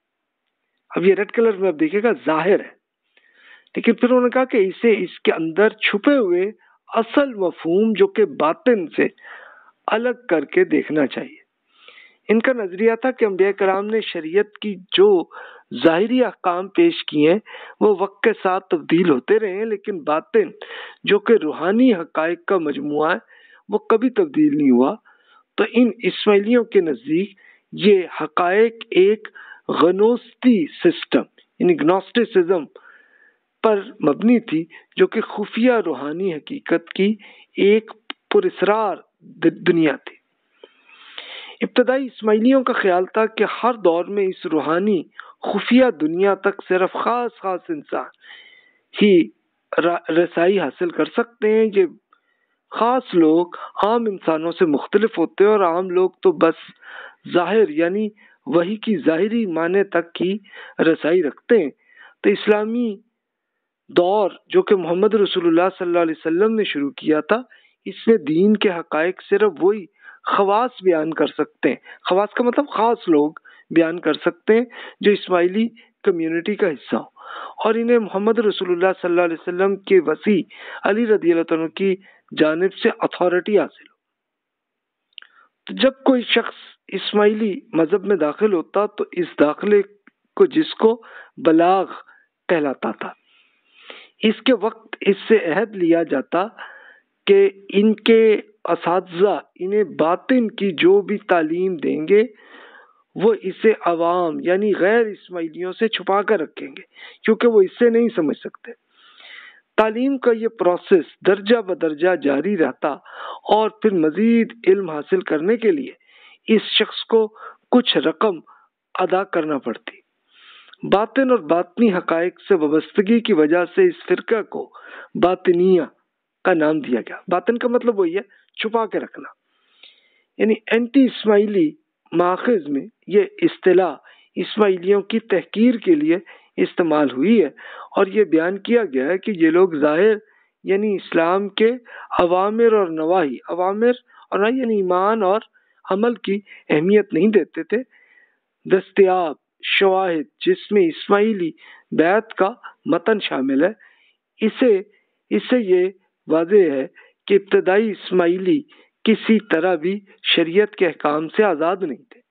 अब ये रेड कलर में आप देखिएगा जाहिर है, लेकिन फिर उन्होंने कहा कि इसे इसके अंदर छुपे हुए असल मफहूम जो कि बातिन से अलग करके देखना चाहिए। इनका नजरिया था कि अंबिया कराम ने शरीयत की जो ज़ाहिरी अहकाम पेश किए हैं वो वक्त के साथ तब्दील होते रहे हैं, लेकिन बातिन जो कि रूहानी हकायक का मजमुआ है वो कभी तब्दील नहीं हुआ। तो इन इस्माइलियों के नज़दीक ये हकायक एक गनोस्ती सिस्टम यानी ग्नोस्टिसिज्म पर मबनी थी, जो कि खुफिया रूहानी हकीकत की एक पुरस्रार दुनिया थी। इब्तदाई इस्माइलियों का ख्याल था कि हर दौर में इस रूहानी खुफिया दुनिया तक सिर्फ खास खास इंसान ही रसाई हासिल कर सकते हैं। ये खास लोग आम इंसानों से मुख्तलिफ होते हैं और आम लोग तो बस जाहिर यानी वही की जाहिरी माने तक की रसाई रखते हैं। तो इस्लामी दौर जो कि मोहम्मद रसूलुल्लाह सल्लल्लाहु अलैहि वसल्लम ने शुरू किया था, इसमें दीन के हकायक सिर्फ वही खवास बयान कर सकते हैं। खवास का मतलब खास लोग बयान कर सकते हैं जो इस्माइली कम्युनिटी का हिस्सा हो, और इन्हें मोहम्मद रसूलुल्लाह सल्लल्लाहु अलैहि वसल्लम के वसी अली रज़ियल्लाहु अन्हु की जानिब से अथॉरिटी हासिल हो। तो जब कोई शख्स इस्माइली मजहब में दाखिल होता तो इस दाखिले को जिसको बलाग कहलाता था, इसके वक्त इससे अहद लिया जाता कि इनके असातिज़ा इन्हें बातिन की जो भी तालीम देंगे वो इसे अवाम यानी गैर इस्माइलियों से छुपा कर रखेंगे, क्योंकि वो इससे नहीं समझ सकते। तालीम का ये प्रोसेस दर्जा बदर्जा जारी रहता और फिर मजीद इल्म हासिल करने के लिए इस शख्स को कुछ रकम अदा करना पड़ती। बातिन और बातनी हकायक से वाबस्तगी की वजह से इस फिरका को बातिनिया का नाम दिया गया। बातिन का मतलब वही है छुपा के रखना, यानी एंटी इस्माइली माखिज में ये इस्तिलाह इस्माइलियों की तहकीर के लिए इस्तेमाल हुई है, और ये बयान किया गया है कि ये लोग जाहिर यानी इस्लाम के अवामिर और नवाही अवामिर और नवाही यानी ईमान और अमल की अहमियत नहीं देते थे। दस्तयाब शवाहिद जिसमें इस्माइली बैत का मतन शामिल है, इसे इससे ये वाज़ेह है कि इब्तदाई इस्माइली किसी तरह भी शरीयत के अहकाम से आज़ाद नहीं थे।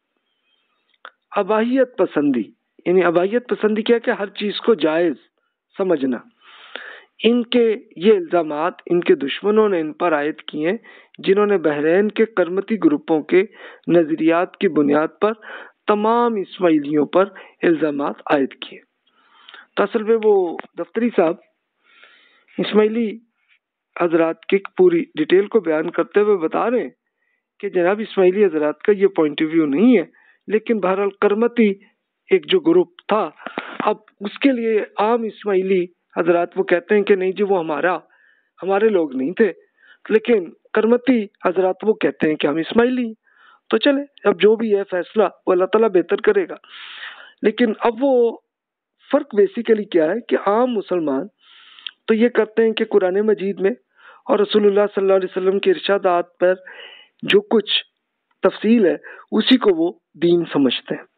अबाहियत पसंदी यानी अबाहियत पसंदी क्या कि हर चीज़ को जायज़ समझना, इनके ये इल्ज़ामात इनके दुश्मनों ने इन पर आयद किए हैं, जिन्होंने बहरैन के करमती ग्रुपों के नज़रियात की बुनियाद पर तमाम इस्माइलियों पर इल्ज़ामात आयद किए। तो असल में वो दफ्तरी साहब इस्माइली हजरात की पूरी डिटेल को बयान करते हुए बता रहे हैं कि जनाब इस्माइली हजरात का ये पॉइंट ऑफ व्यू नहीं है, लेकिन बहरहाल करमती एक जो ग्रुप था, अब उसके लिए आम इस्माइली हजरात वो कहते हैं कि नहीं जी वो हमारा हमारे लोग नहीं थे, लेकिन करमती हजरात वो कहते हैं कि हम इस्माइली। तो चले, अब जो भी है फैसला वो अल्लाह ताला बेहतर करेगा। लेकिन अब वो फर्क बेसिकली क्या है कि आम मुसलमान तो ये करते हैं कि कुरान मजीद में और रसूलुल्लाह सल्लल्लाहु अलैहि वसल्लम के इरशादात पर जो कुछ तफसील है उसी को वो दीन समझते हैं,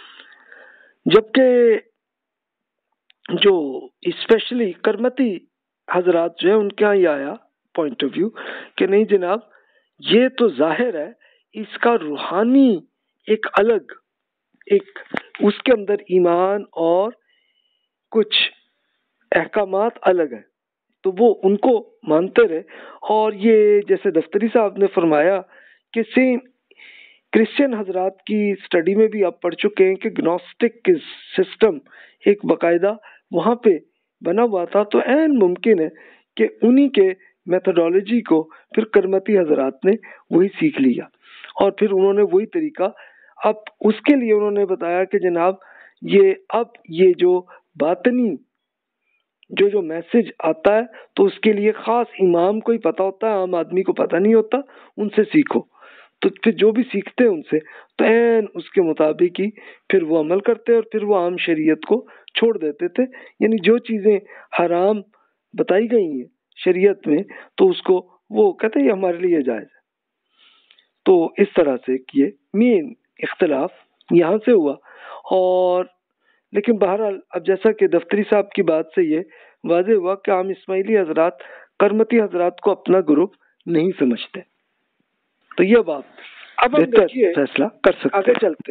जबकि जो स्पेशली करमती हजरात जो है उनके यहाँ ये आया पॉइंट ऑफ व्यू कि नहीं जनाब ये तो जाहिर है इसका रूहानी एक अलग एक उसके अंदर ईमान और कुछ अहकामात अलग है, तो वो उनको मानते रहे। और ये जैसे दफ्तरी साहब ने फरमाया कि सेम क्रिश्चियन हजरात की स्टडी में भी आप पढ़ चुके हैं कि ग्नोस्टिक सिस्टम एक बाकायदा वहाँ पे बना हुआ था, तो ऐन मुमकिन है कि उन्हीं के मेथोडोलॉजी को फिर करमती हजरात ने वही सीख लिया और फिर उन्होंने वही तरीका, अब उसके लिए उन्होंने बताया कि जनाब ये अब ये जो बातनी जो जो मैसेज आता है तो उसके लिए ख़ास इमाम को ही पता होता है, आम आदमी को पता नहीं होता, उनसे सीखो। तो फिर जो भी सीखते हैं उनसे तो ऐन उसके मुताबिक ही फिर वो अमल करते और फिर वो आम शरीयत को छोड़ देते थे। यानी जो चीज़ें हराम बताई गई हैं शरीयत में तो उसको वो कहते हैं हमारे लिए जायज़ है। तो इस तरह से ये मेन इख्तलाफ यहाँ से हुआ। और लेकिन बहरहाल अब जैसा कि दफ्तरी साहब की बात से ये वाज़े हुआ कि आम इस्माइली हजरात करमती हजरात को अपना ग्रुप नहीं समझते। तो ये बात अब हम देखिए फैसला कर सकते आगे चलते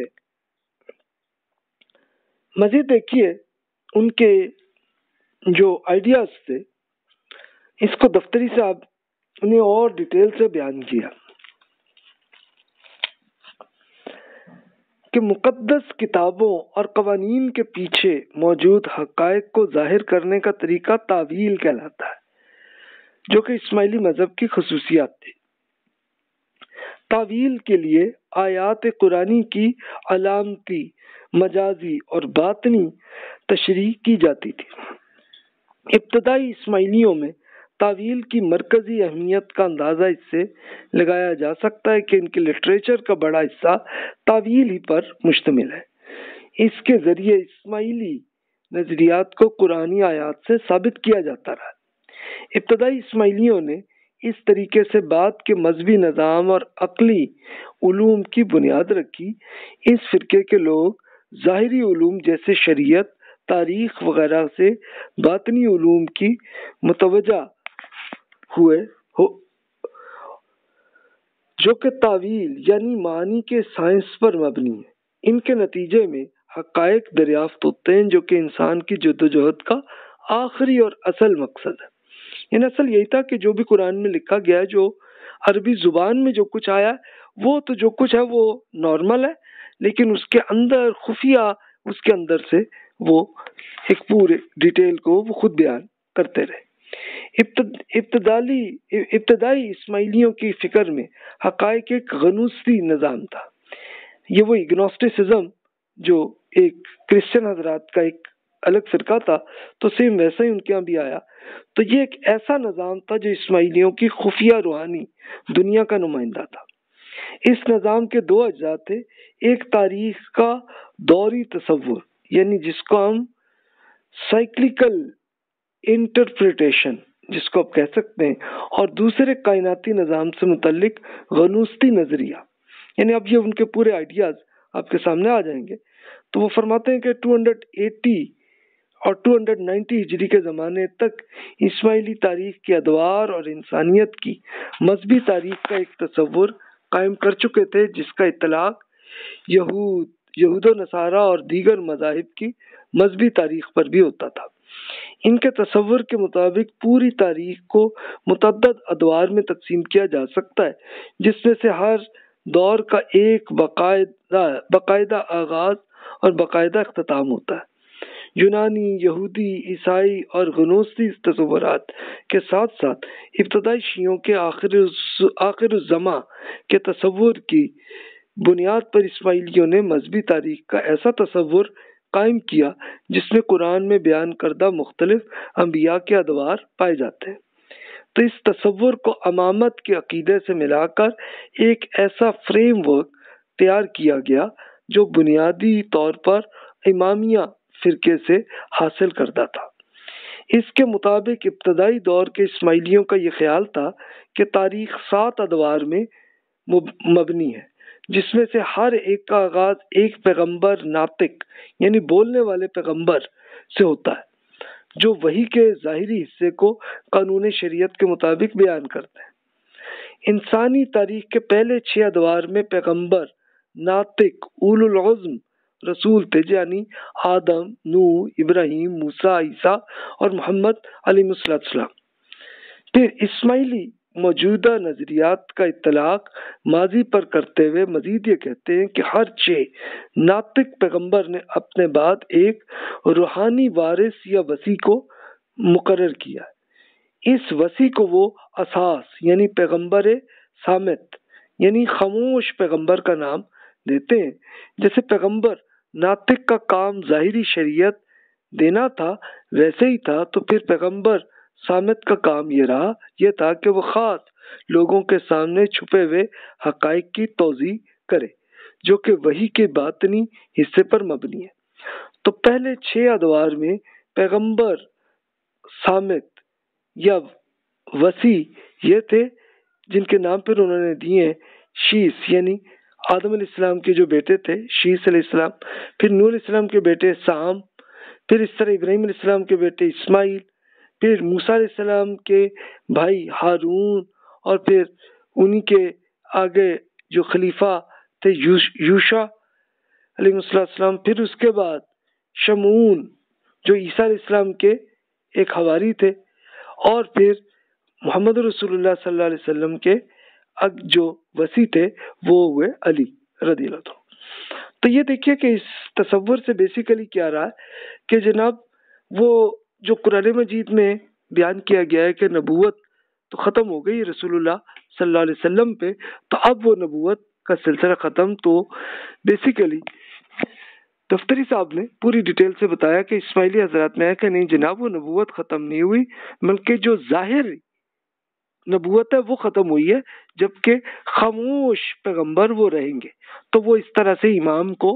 मजीद देखिए उनके जो आइडियाज थे इसको दफ्तरी साहब ने और डिटेल से बयान किया कि मुकद्दस किताबों और कवानीन के पीछे मौजूद हक़ाइक़ को जाहिर करने का तरीका तावील कहलाता है, जो कि इस्माइली मजहब की खसूसियात थी। तावील के लिए आयात कुरानी की अलामती, मजाजी और बातनी तशरीह की जाती थी। इब्तदाई इस्माइलियों में तावील की मरकजी अहमियत का अंदाज़ा इससे लगाया जा सकता है कि इनके लिटरेचर का बड़ा हिस्सा तावील ही पर मुश्तमिल है। इसके ज़रिए इस्माइली नज़रियात को कुरानी आयात से साबित किया जाता रहा। इब्तदाई इस्माइलियों ने इस तरीके से बात के मजहबी निज़ाम और अक़ली उलूम की बुनियाद रखी। इस फ़िरके के लोग ज़ाहिरी उलूम जैसे शरीयत, तारीख़ वगैरह से बातनी उलूम की मुतवज्जा हुए हो जो कि तावील यानी मानी के साइंस पर मबनी है। इनके नतीजे में हक़ाइक़ दरियाफ्त होते हैं जो कि इंसान की जद्दोजहद का आखिरी और असल मकसद है। इन असल यही था कि जो भी कुरान में लिखा गया है, जो अरबी ज़ुबान में जो कुछ आया वो तो जो कुछ है वो नॉर्मल है, लेकिन उसके अंदर खुफिया उसके अंदर से वो एक पूरे डिटेल को वो खुद बयान करते रहे। इब्तदाली इब्तदाई इस्माइलियों की फ़िक्र में हक़ाइक़ एक गनूसी निज़ाम था। ये वो इग्नोस्टिसिज्म जो एक क्रिश्चियन हजरात का एक अलग फ़िरका था, तो सेम वैसा ही उनके यहाँ भी आया। तो ये एक ऐसा निज़ाम था जो इस्माइलियों की खुफिया रूहानी दुनिया का नुमाइंदा था। इस निज़ाम के दो अज्जा थे, एक तारीख़ का दौरी तसव्वुर यानी जिसको हम साइक्लिकल इंटरप्रिटेशन जिसको आप कह सकते हैं, और दूसरे कायनाती निज़ाम से मुतल्लिक गनूसी नज़रिया। यानी अब ये उनके पूरे आइडियाज़ आपके सामने आ जाएंगे। तो वो फरमाते हैं कि दो सौ अस्सी और दो सौ नब्बे हिजरी के ज़माने तक इस्माइली तारीख़ की अदवार और इंसानियत की मजहबी तारीख़ का एक तसव्वुर कायम कर चुके थे, जिसका इतलाक़ यहूद यहूद नसारा और दीगर मज़ाहिब की मजहबी तारीख़ पर भी होता था। इनके तसव्वुर के मुताबिक पूरी तारीख़ को मुतअद्दिद अदवार में तकसीम किया जा सकता है, जिसमें से हर दौर का एक बाकायदा बाकायदा आगाज़ और बाकायदा इख्तिताम होता है। यूनानी, यहूदी, ईसाई और गनोसी तसव्वुरात के साथ साथ इब्तदाई शियों के आखिर आखिर ज़मा के तसव्वुर की बुनियाद पर इस्माइलियों ने मजहबी तारीख़ का ऐसा तसव्वुर कायम किया जिसमें कुरान में बयान करदा मुख्तलिफ अंबिया के अदवार पाए जाते हैं। तो इस तसव्वुर को अमामत के अकीदे से मिलाकर एक ऐसा फ्रेमवर्क तैयार किया गया जो बुनियादी तौर पर इमामिया फ़िरके से हासिल करता था। इसके मुताबिक इब्तदाई दौर के इस्माइलियों का ये ख्याल था कि तारीख़ सात अदवार में मबनी है, जिसमें से हर एक का आगाज़ एक पैगंबर नातिक यानी बोलने वाले पैगंबर से होता है, जो वही के ज़ाहिरी हिस्से को कानून शरीयत के मुताबिक बयान करते हैं। इंसानी तारीख़ के पहले छः अदवार में पैगंबर नातिक उलुल अज़्म रसूल थे, यानी आदम, नूह, इब्राहिम, मूसा, ईसा और मोहम्मद अलैहिस्सलाम। फिर इस्माइली मौजूदा नज़रियात का इतलाक़ माजी पर करते हुए मजीद ये कहते हैं कि हर छः नातिक पैगंबर ने अपने बाद एक रूहानी वारिस या वसी को मुकर्रर किया। इस वसी को वो असास यानी पैगंबर सामित यानी खामोश पैगंबर का नाम देते हैं। जैसे पैगंबर नातिक का काम ज़ाहिरी शरीयत देना था वैसे ही था, तो फिर पैगंबर सामित का काम ये रहा ये था कि वो ख़ास लोगों के सामने छुपे हुए हकाइक की तौज़ी करे जो कि वही के बातनी हिस्से पर मबनी है। तो पहले छह अदवार में पैगंबर, सामित या वसी ये थे जिनके नाम पर उन्होंने दिए शीस यानी आदम अलैहिस्सलाम के जो बेटे थे शीस अलैहिस्सलाम, फिर नूह अलैहिस्सलाम के बेटे साम, फिर इस तरह इब्राहिम अलैहिस्सलाम के बेटे इस्माइल, फिर मूसा अलैहिस्सलाम के भाई हारून, और फिर उन्हीं के आगे जो खलीफा थे यूश, यूशा अलैहिस्सलाम, फिर उसके बाद शमून जो ईसा अलैहिस्सलाम के एक हवारी थे, और फिर मोहम्मद रसूलुल्लाह सल्लल्लाहु अलैहि वसल्लम के अब जो वसी थे वो हुए अली रज़ियल्लाहु अन्हु। तो ये देखिए कि इस तसव्वुर से बेसिकली क्या रहा है कि जनाब वो जो कुरान मजीद में बयान किया गया है कि नबूवत तो ख़त्म हो गई रसूलुल्लाह सल्लल्लाहु अलैहि वसल्लम पे, तो अब वो नबूवत का सिलसिला ख़त्म। तो बेसिकली दफ्तरी साहब ने पूरी डिटेल से बताया कि इस्माइली हजरात में है कि नहीं जनाब वो नबूवत ख़त्म नहीं हुई, बल्कि जो जाहिर नबूवत है वो ख़त्म हुई है, जबकि खामोश पैगंबर वो रहेंगे। तो वो इस तरह से इमाम को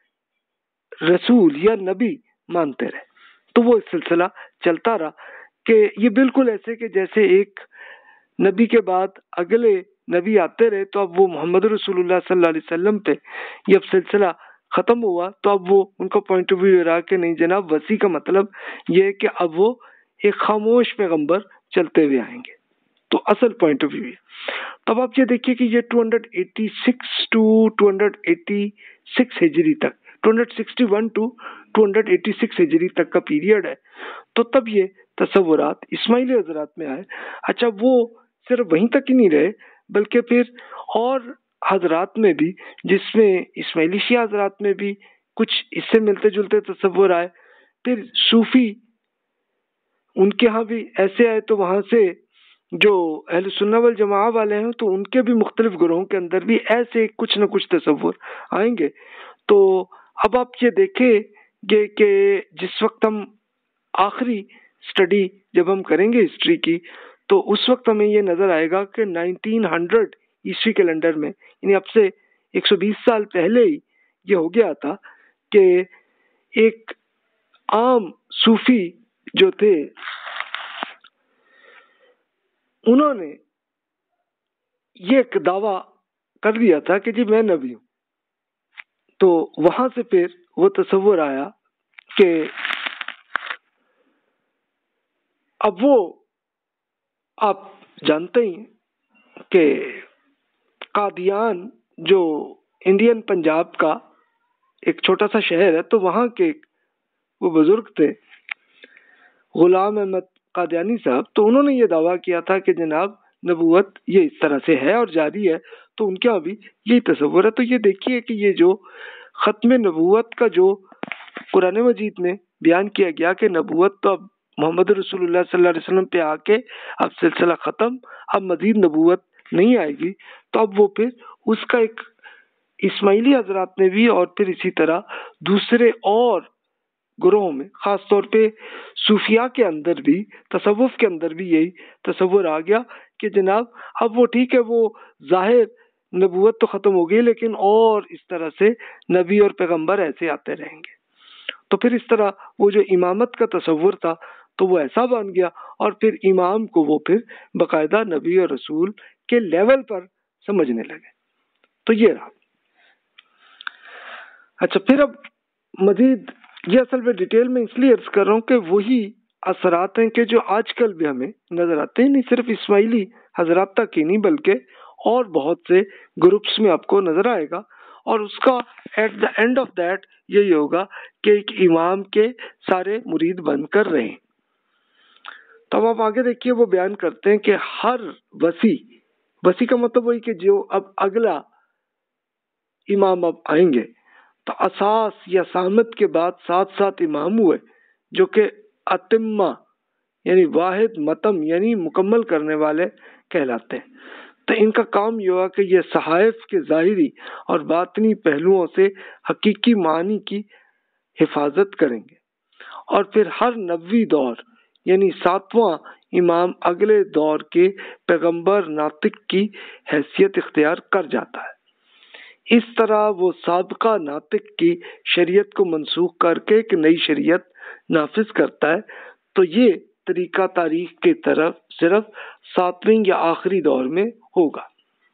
रसूल या नबी मानते रहे। तो वो सिलसिला चलता रहा कि ये बिल्कुल ऐसे कि जैसे एक नबी के बाद अगले नबी आते रहे, तो अब वो मोहम्मद रसूलुल्लाह सल्लल्लाहु अलैहि वसल्लम पे जब सिलसिला ख़त्म हुआ तो अब वो उनका पॉइंट ऑफ व्यू रहा कि नहीं जनाब वसी का मतलब ये है कि अब वो एक खामोश पैगंबर चलते हुए आएंगे। तो असल पॉइंट ऑफ व्यू है। तब आप ये देखिए कि ये दो सौ छियासी टू दो सौ छियासी हिजरी तक, दो सौ इकसठ टू दो सौ छियासी हिजरी तक का पीरियड है। तो तब ये तसव्वुरात इस्माइली हजरात में आए। अच्छा वो सिर्फ वहीं तक ही नहीं रहे, बल्कि फिर और हजरात में भी, जिसमें इस्माइली शिया हजरात में भी कुछ इससे मिलते जुलते तसव्वुर आए। फिर सूफी उनके यहाँ भी ऐसे आए, तो वहाँ से जो अहले सुन्नत वल जमाअत वाले हैं तो उनके भी मुख्तलिफ ग्रोहों के अंदर भी ऐसे कुछ न कुछ तसव्वुर आएंगे। तो अब आप ये देखें कि जिस वक्त हम आखिरी स्टडी जब हम करेंगे हिस्ट्री की, तो उस वक्त हमें ये नज़र आएगा कि उन्नीस सौ ईस्वी कैलेंडर में, यानी अब से एक सौ बीस साल पहले ही ये हो गया था कि एक आम सूफी जो थे उन्होंने ये एक दावा कर दिया था कि जी मैं नबी हूं। तो वहां से फिर वो तसव्वुर आया कि अब वो आप जानते ही कि कादियान जो इंडियन पंजाब का एक छोटा सा शहर है, तो वहाँ के वो बुजुर्ग थे गुलाम अहमद कादियानी साहब। तो उन्होंने ये दावा किया था कि जनाब नबूवत ये इस तरह से है और जारी है। तो उनके यहाँ भी यही तसव्वुर है। तो ये देखिए कि ये जो ख़त्म नबूवत का जो कुरान मजीद में बयान किया गया कि नबूवत तो अब मोहम्मद रसूलुल्लाह सल्लल्लाहु अलैहि वसल्लम पे आके अब सिलसिला ख़त्म, अब मजीद नबूवत नहीं आएगी। तो अब वो फिर उसका एक इस्माइली हजरात में भी और फिर इसी तरह दूसरे और गुरोह में, ख़ास तौर पे सूफिया के अंदर भी, तसव्वुफ के अंदर भी यही तसव्वुर आ गया कि जनाब अब वो ठीक है, वो ज़ाहिर नबूवत तो ख़त्म हो गई, लेकिन और इस तरह से नबी और पैगंबर ऐसे आते रहेंगे। तो फिर इस तरह वो जो इमामत का तसव्वुर था तो वो ऐसा बन गया, और फिर इमाम को वो फिर बाकायदा नबी और रसूल के लेवल पर समझने लगे। तो ये रहा। अच्छा फिर अब मजीद ये असल में डिटेल में इसलिए अर्ज कर रहा हूँ कि वही असरात हैं कि जो आजकल भी हमें नजर आते हैं, नहीं सिर्फ इस्माइली हजरात तक ही नहीं बल्कि और बहुत से ग्रुप्स में आपको नजर आएगा। और उसका at the end of that यही होगा कि एक इमाम के सारे मुरीद बनकर रहें। तो अब आप आगे देखिए वो बयान करते हैं कि हर वसी, वसी का मतलब वही कि जो अब अगला इमाम अब आएंगे, तो असास या सामत के बाद सात सात इमाम हुए जो कि अतिम्मा यानी वाहिद मतम यानी मुकम्मल करने वाले कहलाते हैं। तो इनका काम ये हुआ कि ये सहाइफ के ज़ाहिरी और बातनी पहलुओं से हकीकी मानी की हिफाजत करेंगे। और फिर हर नबवी दौर यानी सातवां इमाम अगले दौर के पैगंबर नातिक की हैसियत इख्तियार कर जाता है। इस तरह वो साबका नातिक की शरीयत को मनसूख करके एक नई शरीयत नाफिज करता है। तो ये तरीका तारीख के तरफ सिर्फ सातवें या आखिरी दौर में होगा।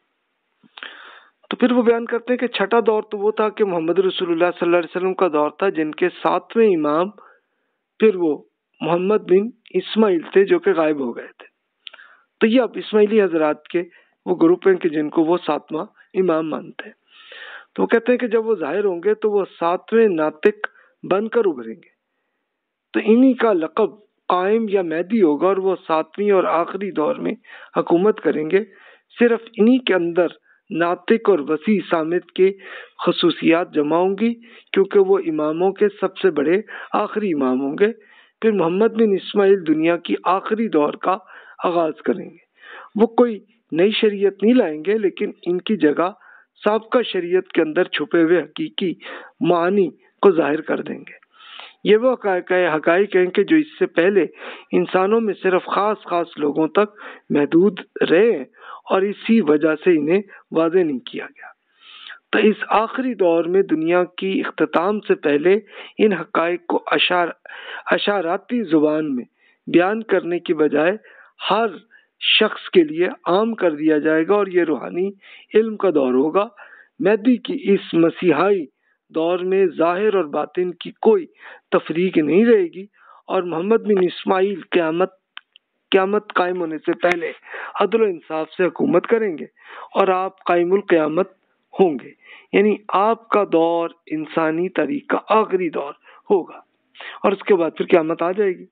तो फिर वो बयान करते हैं कि छठा दौर तो वो था कि मोहम्मद रसूलुल्लाह सल्लल्लाहु अलैहि वसल्लम का दौर था, जिनके सातवें इमाम फिर वो मोहम्मद बिन इस्माइल थे जो कि गायब हो गए थे। तो ये अब इस्माइली हजरात के वो ग्रुप हैं कि जिनको वो सातवां इमाम मानते हैं। तो वो कहते हैं कि जब वो जाहिर होंगे तो वो सातवें नातिक बनकर उभरेंगे। तो इन्हीं का लक़ब कायम या मैदी होगा और वो सातवीं और आखिरी दौर में हुकूमत करेंगे। सिर्फ इन्हीं के अंदर नातिक और वसी सामित के खसूसियात जमा होंगी, क्योंकि वो इमामों के सबसे बड़े आखिरी इमाम होंगे। फिर मोहम्मद बिन इस्माइल दुनिया की आखिरी दौर का आगाज करेंगे। वो कोई नई शरीयत नहीं लाएंगे, लेकिन इनकी जगह साबका शरीयत के अंदर छुपे हुए हकीकी मानी को जाहिर कर देंगे। ये वो हकाइक हैं कि जो इससे पहले इंसानों में सिर्फ खास खास लोगों तक महदूद रहे और इसी वजह से इन्हें वाज़ेह नहीं किया गया। तो इस आखिरी दौर में दुनिया की इख्तिताम से पहले इन हकाइक को अशार अशाराती जुबान में बयान करने की बजाय हर शख्स के लिए आम कर दिया जाएगा और ये रूहानी इल्म का दौर होगा। महदी की इस मसीहाई दौर में जाहिर और बातिन की कोई तफरीक नहीं रहेगी और मोहम्मद बिन इस्माइल क़यामत क़यामत कायम होने से पहले अदल इंसाफ से हुकूमत करेंगे और आप कायमुल क़यामत होंगे। यानी आपका दौर इंसानी तारीख का आखिरी दौर होगा और उसके बाद फिर क़यामत आ जाएगी।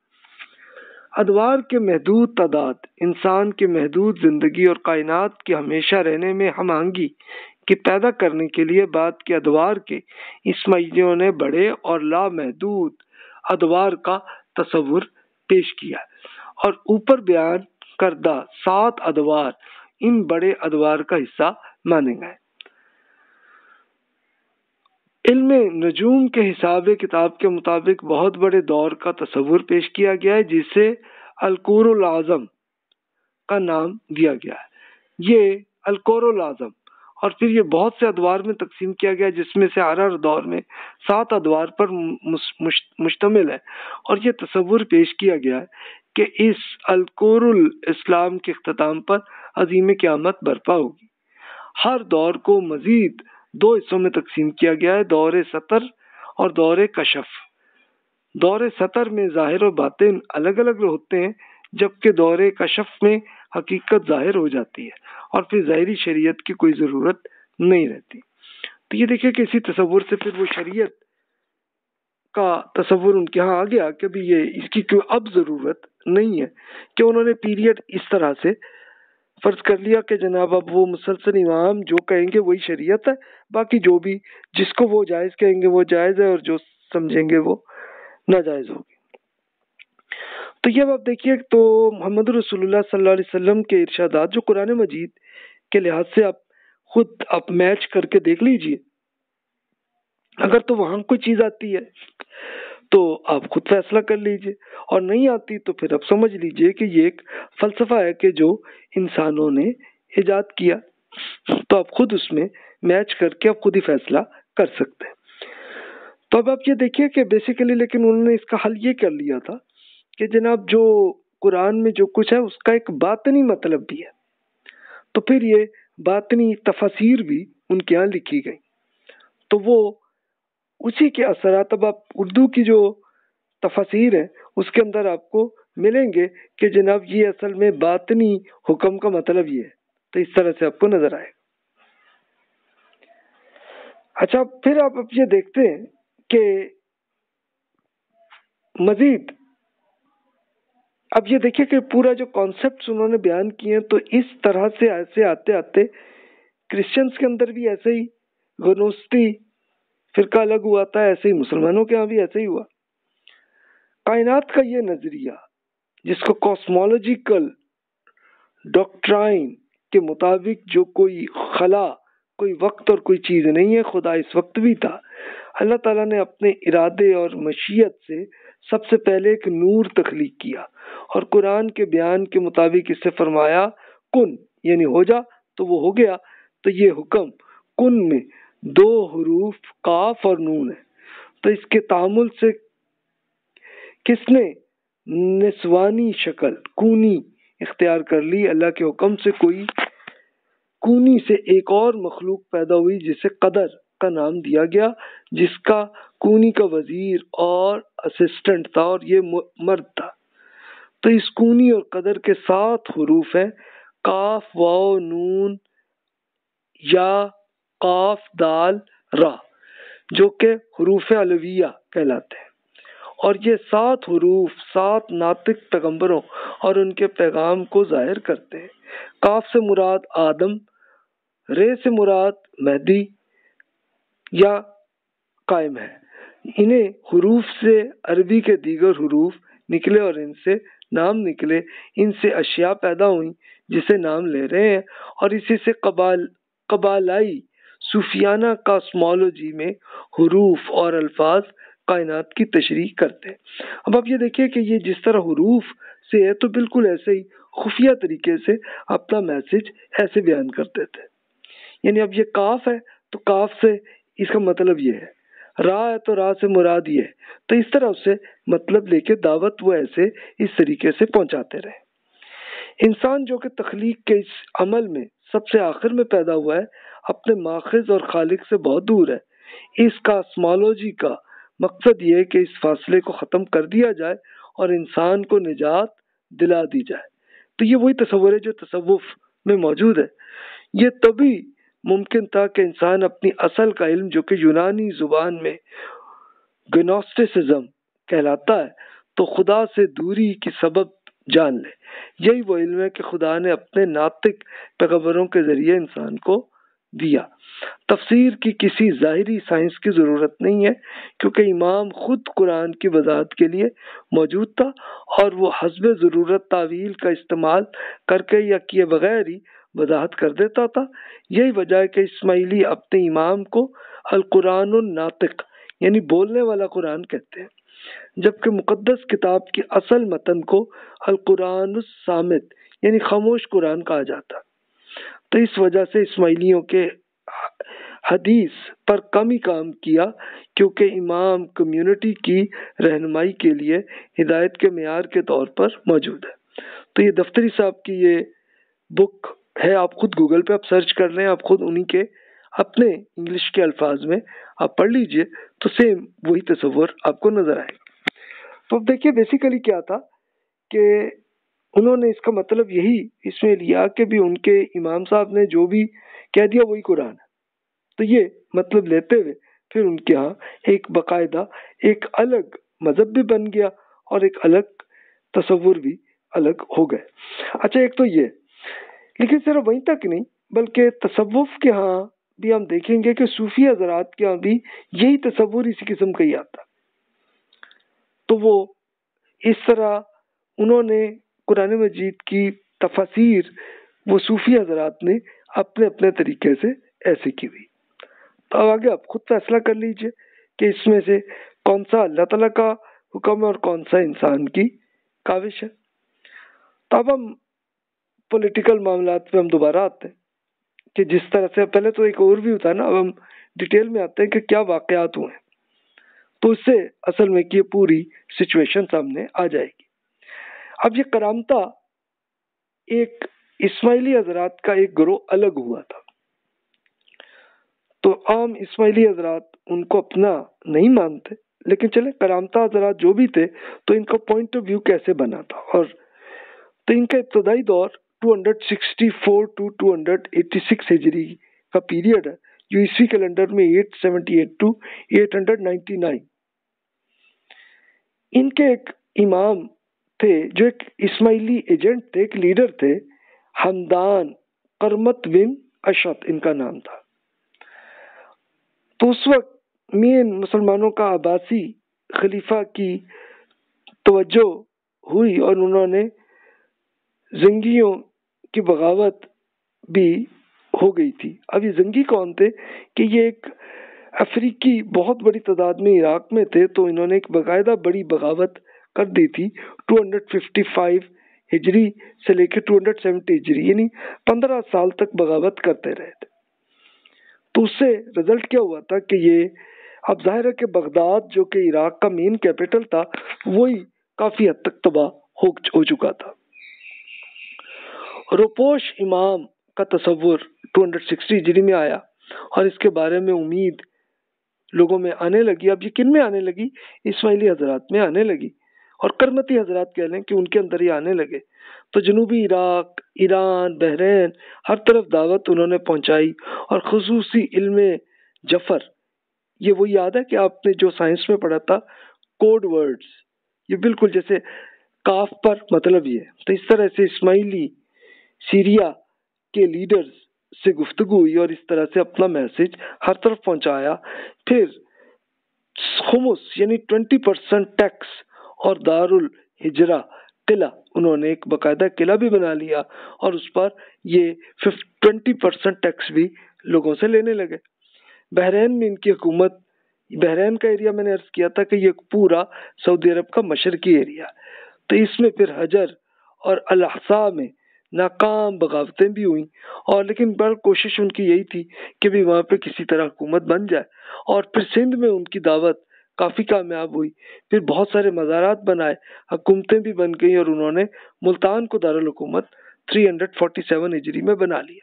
अदवार के महदूद तादाद, इंसान के महदूद ज़िंदगी और कायनात के हमेशा रहने में हम आहंगी कि पैदा करने के लिए बाद के अदवार के इस्माइलियों ने बड़े और लामहदूद अदवार का तस्वुर पेश किया और ऊपर बयान करदा सात अदवार इन बड़े अदवार का हिस्सा माने गए। इल्म नजूम के हिसाब किताब के मुताबिक बहुत बड़े दौर का तस्वुर पेश किया गया है, जिसे अलकुरुल आज़म का नाम दिया गया है। ये अलकुरुल आज़म और फिर ये बहुत से अदवार में तकसीम किया गया, जिसमें से हर हर दौर में सात अदवार पर मुश्तमिल है और ये तस्वुर पेश किया गया है कि इस अलकुरुल इस्लाम के इख्तिताम पर अज़ीम क़यामत बर्पा होगी। हर दौर को मजीद दो हिस्सों में तकसीम किया गया है, दौरे सतर और दौरे कशफ। दौरे सतर में जाहिर और बातिन अलग अलग होते हैं, जबकि दौरे कशफ में हकीकत जाहिर हो जाती है और फिर ज़ाहिरी शरीयत की कोई ज़रूरत नहीं रहती। तो ये देखिए कि इसी तस्वुर से फिर वो शरीयत का तस्वुर उनके यहाँ आ गया कि अभी ये इसकी कोई अब ज़रूरत नहीं है, कि उन्होंने पीरियड इस तरह से फर्ज कर लिया कि जनाब अब वो मुसलसल इमाम जो कहेंगे वही शरीयत है, बाकी जो भी जिसको वो जायज़ कहेंगे वो जायज़ है और जो समझेंगे वो नाजायज़ होगी। तो ये अब आप देखिए तो मोहम्मद रसूलुल्लाह सल्लल्लाहु अलैहि वसल्लम के इरशादात जो कुरान मजीद के लिहाज से आप खुद आप मैच करके देख लीजिए। अगर तो वहाँ कोई चीज़ आती है तो आप खुद फैसला कर लीजिए और नहीं आती तो फिर आप समझ लीजिए कि ये एक फ़लसफ़ा है कि जो इंसानों ने इजाद किया, तो आप खुद उसमें मैच करके आप खुद ही फैसला कर सकते हैं। तो अब आप ये देखिए कि बेसिकली लेकिन उन्होंने इसका हल ये कर लिया था कि जनाब जो कुरान में जो कुछ है उसका एक बातनी मतलब भी है, तो फिर ये बातनी तफसीर भी उनके यहाँ लिखी गई। तो वो उसी के असरात अब आप उर्दू की जो तफसीर है उसके अंदर आपको मिलेंगे कि जनाब ये असल में बातनी हुक्म का मतलब ये है, तो इस तरह से आपको नजर आएगा। अच्छा, फिर आप अब ये देखते हैं कि मजीद अब ये देखिए कि पूरा जो कॉन्सेप्ट उन्होंने बयान किए हैं, तो इस तरह से ऐसे आते आते क्रिश्चियंस के अंदर भी ऐसे ही गनोस्ती फिरका अलग हुआ था, ऐसे ही मुसलमानों के यहाँ भी ऐसे ही हुआ। कायनात का ये नजरिया जिसको कॉस्मोलॉजिकल डॉक्ट्राइन के मुताबिक जो कोई खला, कोई वक्त और कोई चीज़ नहीं है, खुदा इस वक्त भी था। अल्लाह ताला ने अपने इरादे और मशीयत से सबसे पहले एक नूर तख्लीक किया और कुरान के बयान के मुताबिक इससे फरमाया कुन, यानी हो जा, तो वो हो गया। तो ये हुक्म कुन में दो हरूफ काफ और नून है। तो इसके तामुल से किसने निस्वानी शक्ल कूनी इख्तियार कर ली? अल्लाह के हुक्म से कोई कूनी से एक और मखलूक पैदा हुई जिसे कदर का नाम दिया गया, जिसका कूनी का वजीर और असिस्टेंट था और ये मर्द था। तो इस कूनी और कदर के सात हरूफ हैं, काफ वाव नून या काफ दाल रा, जो के हरूफ अलविया कहलाते हैं। और ये सात हरूफ सात नातिक पैगंबरों और उनके पैगाम को जाहिर करते हैं। काफ से मुराद आदम, रे से मुराद मेहदी या कायम है। इन्हें हरूफ से अरबी के दीगर हरूफ निकले और इनसे नाम निकले, इनसे अशिया पैदा हुई जिसे नाम ले रहे हैं, और इसी से कबाल कबालाई सूफियाना कॉस्मोलॉजी में हरूफ और अल्फाज कायनात की तशरीह करते हैं। अब आप ये देखिए कि ये जिस तरह हरूफ से है, तो बिल्कुल ऐसे ही खुफिया तरीके से अपना मैसेज ऐसे बयान करते थे। यानी अब ये काफ है तो काफ से इसका मतलब ये है, रा है तो रा से मुराद ये है। तो इस तरह से मतलब लेके दावत वो ऐसे इस तरीके से पहुंचाते रहे। इंसान जो कि तख्लीक के इस अमल में सबसे आखिर में पैदा हुआ है, अपने माखिज और खालिक से बहुत दूर है। इस कॉस्मोलॉजी का मकसद ये है कि इस फासले को ख़त्म कर दिया जाए और इंसान को निजात दिला दी जाए। तो ये वही तस्वुर है जो तसव्वुफ में मौजूद है। ये तभी मुमकिन था कि इंसान अपनी असल का इल्म, जो कि यूनानी जुबान में ग्नोस्टिसिज्म कहलाता है, तो खुदा से दूरी की सबब जान ले। यही वो इल्म है कि खुदा ने अपने नातिक पैगंबरों के जरिए इंसान को दिया। तफसीर की किसी ज़ाहिरी साइंस की ज़रूरत नहीं है, क्योंकि इमाम खुद कुरान की वजाहत के लिए मौजूद था और वो हस्ब ज़रूरत तावील का इस्तेमाल करके या किए बगैर ही वजाहत कर देता था। यही वजह है कि इस्माइली अपने इमाम को अल कुरानुन नातिक यानी बोलने वाला कुरान कहते हैं, जबकि मुकद्दस किताब की असल मतन को अल कुरानुस सामित यानी खामोश कुरान कहा जाता। तो इस वजह से इस्माइलियों के हदीस पर कम ही काम किया, क्योंकि इमाम कम्युनिटी की रहनुमाई के लिए हिदायत के मेयार के तौर पर मौजूद है। तो ये दफ्तरी साहब की ये बुक है, आप खुद गूगल पे आप सर्च कर लें, आप खुद उन्हीं के अपने इंग्लिश के अल्फाज में आप पढ़ लीजिए, तो सेम वही तस्वुर आपको नजर आएगा। तो अब देखिए बेसिकली क्या था कि उन्होंने इसका मतलब यही इसमें लिया कि भी उनके इमाम साहब ने जो भी कह दिया वही कुरान है। तो ये मतलब लेते हुए फिर उनके यहाँ एक बाकायदा एक अलग मजहब भी बन गया और एक अलग तस्वुर भी अलग हो गए। अच्छा, एक तो ये, लेकिन सिर्फ वहीं तक नहीं बल्कि तसव्वुफ के यहाँ भी हम देखेंगे कि सूफी हजरात के यहाँ भी यही तस्वुर इसी किस्म का ही आता। तो वो इस तरह उन्होंने कुरान मजीद की तफसीर वो सूफी हजरात ने अपने अपने तरीके से ऐसे की हुई। तो अब आगे आप खुद फैसला कर लीजिए कि इसमें से कौन सा अल्लाह ताला का हुक्म है और कौन सा इंसान की काविश है। तो अब हम पॉलिटिकल मामलात पे हम दोबारा आते हैं कि जिस तरह से पहले तो एक ओवरव्यू था ना, अब हम डिटेल में आते हैं कि क्या वाकयात हुए, तो उससे असल में कि पूरी सिचुएशन सामने आ जाएगी। अब ये करामता एक इस्माइली हजरात का एक ग्रोह अलग हुआ था, तो आम इस्माइली हजरात उनको अपना नहीं मानते, लेकिन चले करामता हजरात जो भी थे तो इनका पॉइंट ऑफ व्यू कैसे बना था। और तो इनका इब्तदाई दौर दो सौ चौंसठ टू दो सौ छियासी हिजरी का पीरियड है, जो ईस्वी कैलेंडर में आठ सौ अठहत्तर टू आठ सौ निन्यानवे। इनके एक इमाम थे जो एक इस्माइली एजेंट थे, एक लीडर थे, हमदान करमत बिन अशत इनका नाम था। तो उस वक्त मेन मुसलमानों का अब्बासी खलीफा की तवज्जो हुई और उन्होंने जंगियों की बगावत भी हो गई थी। अब ये जंगी कौन थे कि ये एक अफ्रीकी बहुत बड़ी तादाद में इराक में थे, तो इन्होंने एक बाकायदा बड़ी बगावत कर दी थी टू फिफ्टी फाइव हिजरी से लेकर टू सेवेंटी हिजरी, यानी पंद्रह साल तक बगावत करते रहे थे। तो उससे रिजल्ट क्या हुआ था कि ये अब जाहिर है कि बगदाद जो कि इराक का मेन कैपिटल था वही काफी हद तक तबाह हो, हो चुका था। रोपोश इमाम का तस्वुर टू सिक्सटी हिजरी में आया और इसके बारे में उम्मीद लोगों में आने लगी। अब ये किन में आने लगी? इस्माइली हजरात में आने लगी, और करमती हजरात कह लें कि उनके अंदर ही आने लगे। तो जनूबी इराक, ईरान, बहरीन, हर तरफ दावत उन्होंने पहुंचाई। और खुसूसी इल्म जफर, ये वो याद है कि आपने जो साइंस में पढ़ा था कोड वर्ड्स, ये बिल्कुल जैसे काफ पर मतलब ये। तो इस तरह से इस्माइली सीरिया के लीडर्स से गुफ्तगू हुई और इस तरह से अपना मैसेज हर तरफ पहुंचाया। फिर खुमुस यानी ट्वेंटी परसेंट टैक्स और दारुल हिजरा किला, उन्होंने एक बाकायदा किला भी बना लिया और उस पर ये ट्वेंटी परसेंट टैक्स भी लोगों से लेने लगे। बहरीन में इनकी हुकूमत, बहरीन का एरिया मैंने अर्ज किया था कि ये पूरा सऊदी अरब का मशरकी एरिया, तो इसमें फिर हजर और अल अहसा में नाकाम बगावतें भी हुई। और लेकिन बड़ कोशिश उनकी यही थी कि भी वहाँ पे किसी तरह हुकूमत बन जाए। और फिर सिंध में उनकी दावत काफ़ी कामयाब हुई। फिर बहुत सारे मज़ारात बनाए, हुकूमतें भी बन गई और उन्होंने मुल्तान को दारुल हुकूमत थ्री फोर्टी सेवन हिजरी में बना लिया।